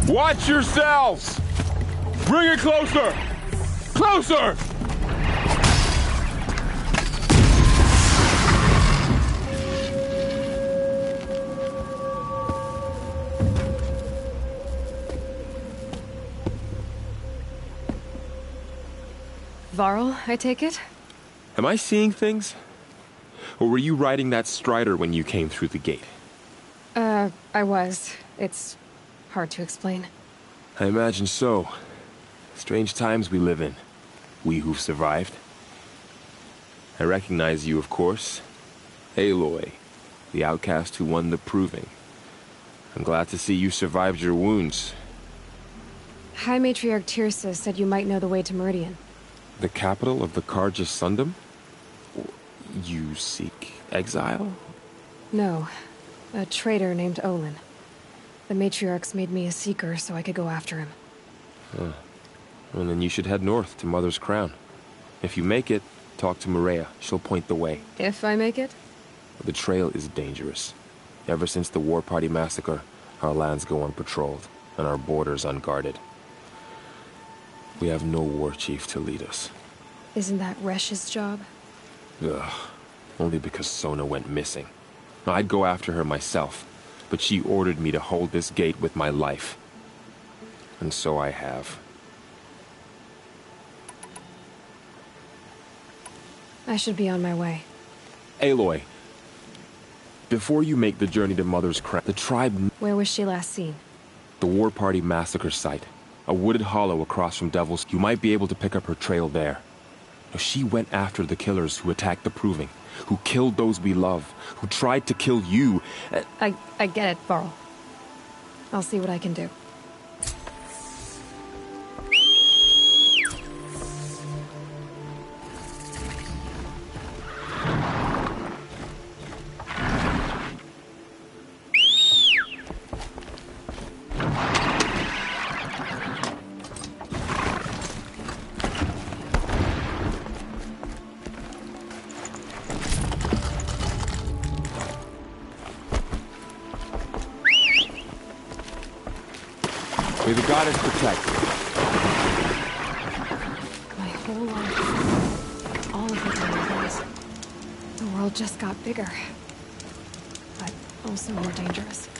Watch yourselves! Bring it closer! Closer! Varl, I take it? Am I seeing things? Or were you riding that Strider when you came through the gate? Uh, I was. It's hard to explain. I imagine so. Strange times we live in. We who've survived. I recognize you, of course. Aloy, the outcast who won the Proving. I'm glad to see you survived your wounds. High Matriarch Tirsa said you might know the way to Meridian. The capital of the Carja Sundom? You seek exile? No. A traitor named Olin. The Matriarchs made me a seeker so I could go after him. Huh. Well, then you should head north to Mother's Crown. If you make it, talk to Maria. She'll point the way. If I make it? The trail is dangerous. Ever since the War Party massacre, our lands go unpatrolled, and our borders unguarded. We have no war chief to lead us. Isn't that Resh's job? Ugh. Only because Sona went missing. I'd go after her myself, but she ordered me to hold this gate with my life. And so I have. I should be on my way. Aloy, before you make the journey to Mother's Crown, the tribe... Where was she last seen? The War Party massacre site. A wooded hollow across from Devil's... You might be able to pick up her trail there. She went after the killers who attacked the Proving, who killed those we love, who tried to kill you. I... I get it, Varl. I'll see what I can do. May the goddess protect. My whole life, all of it in the world just got bigger, but also more dangerous.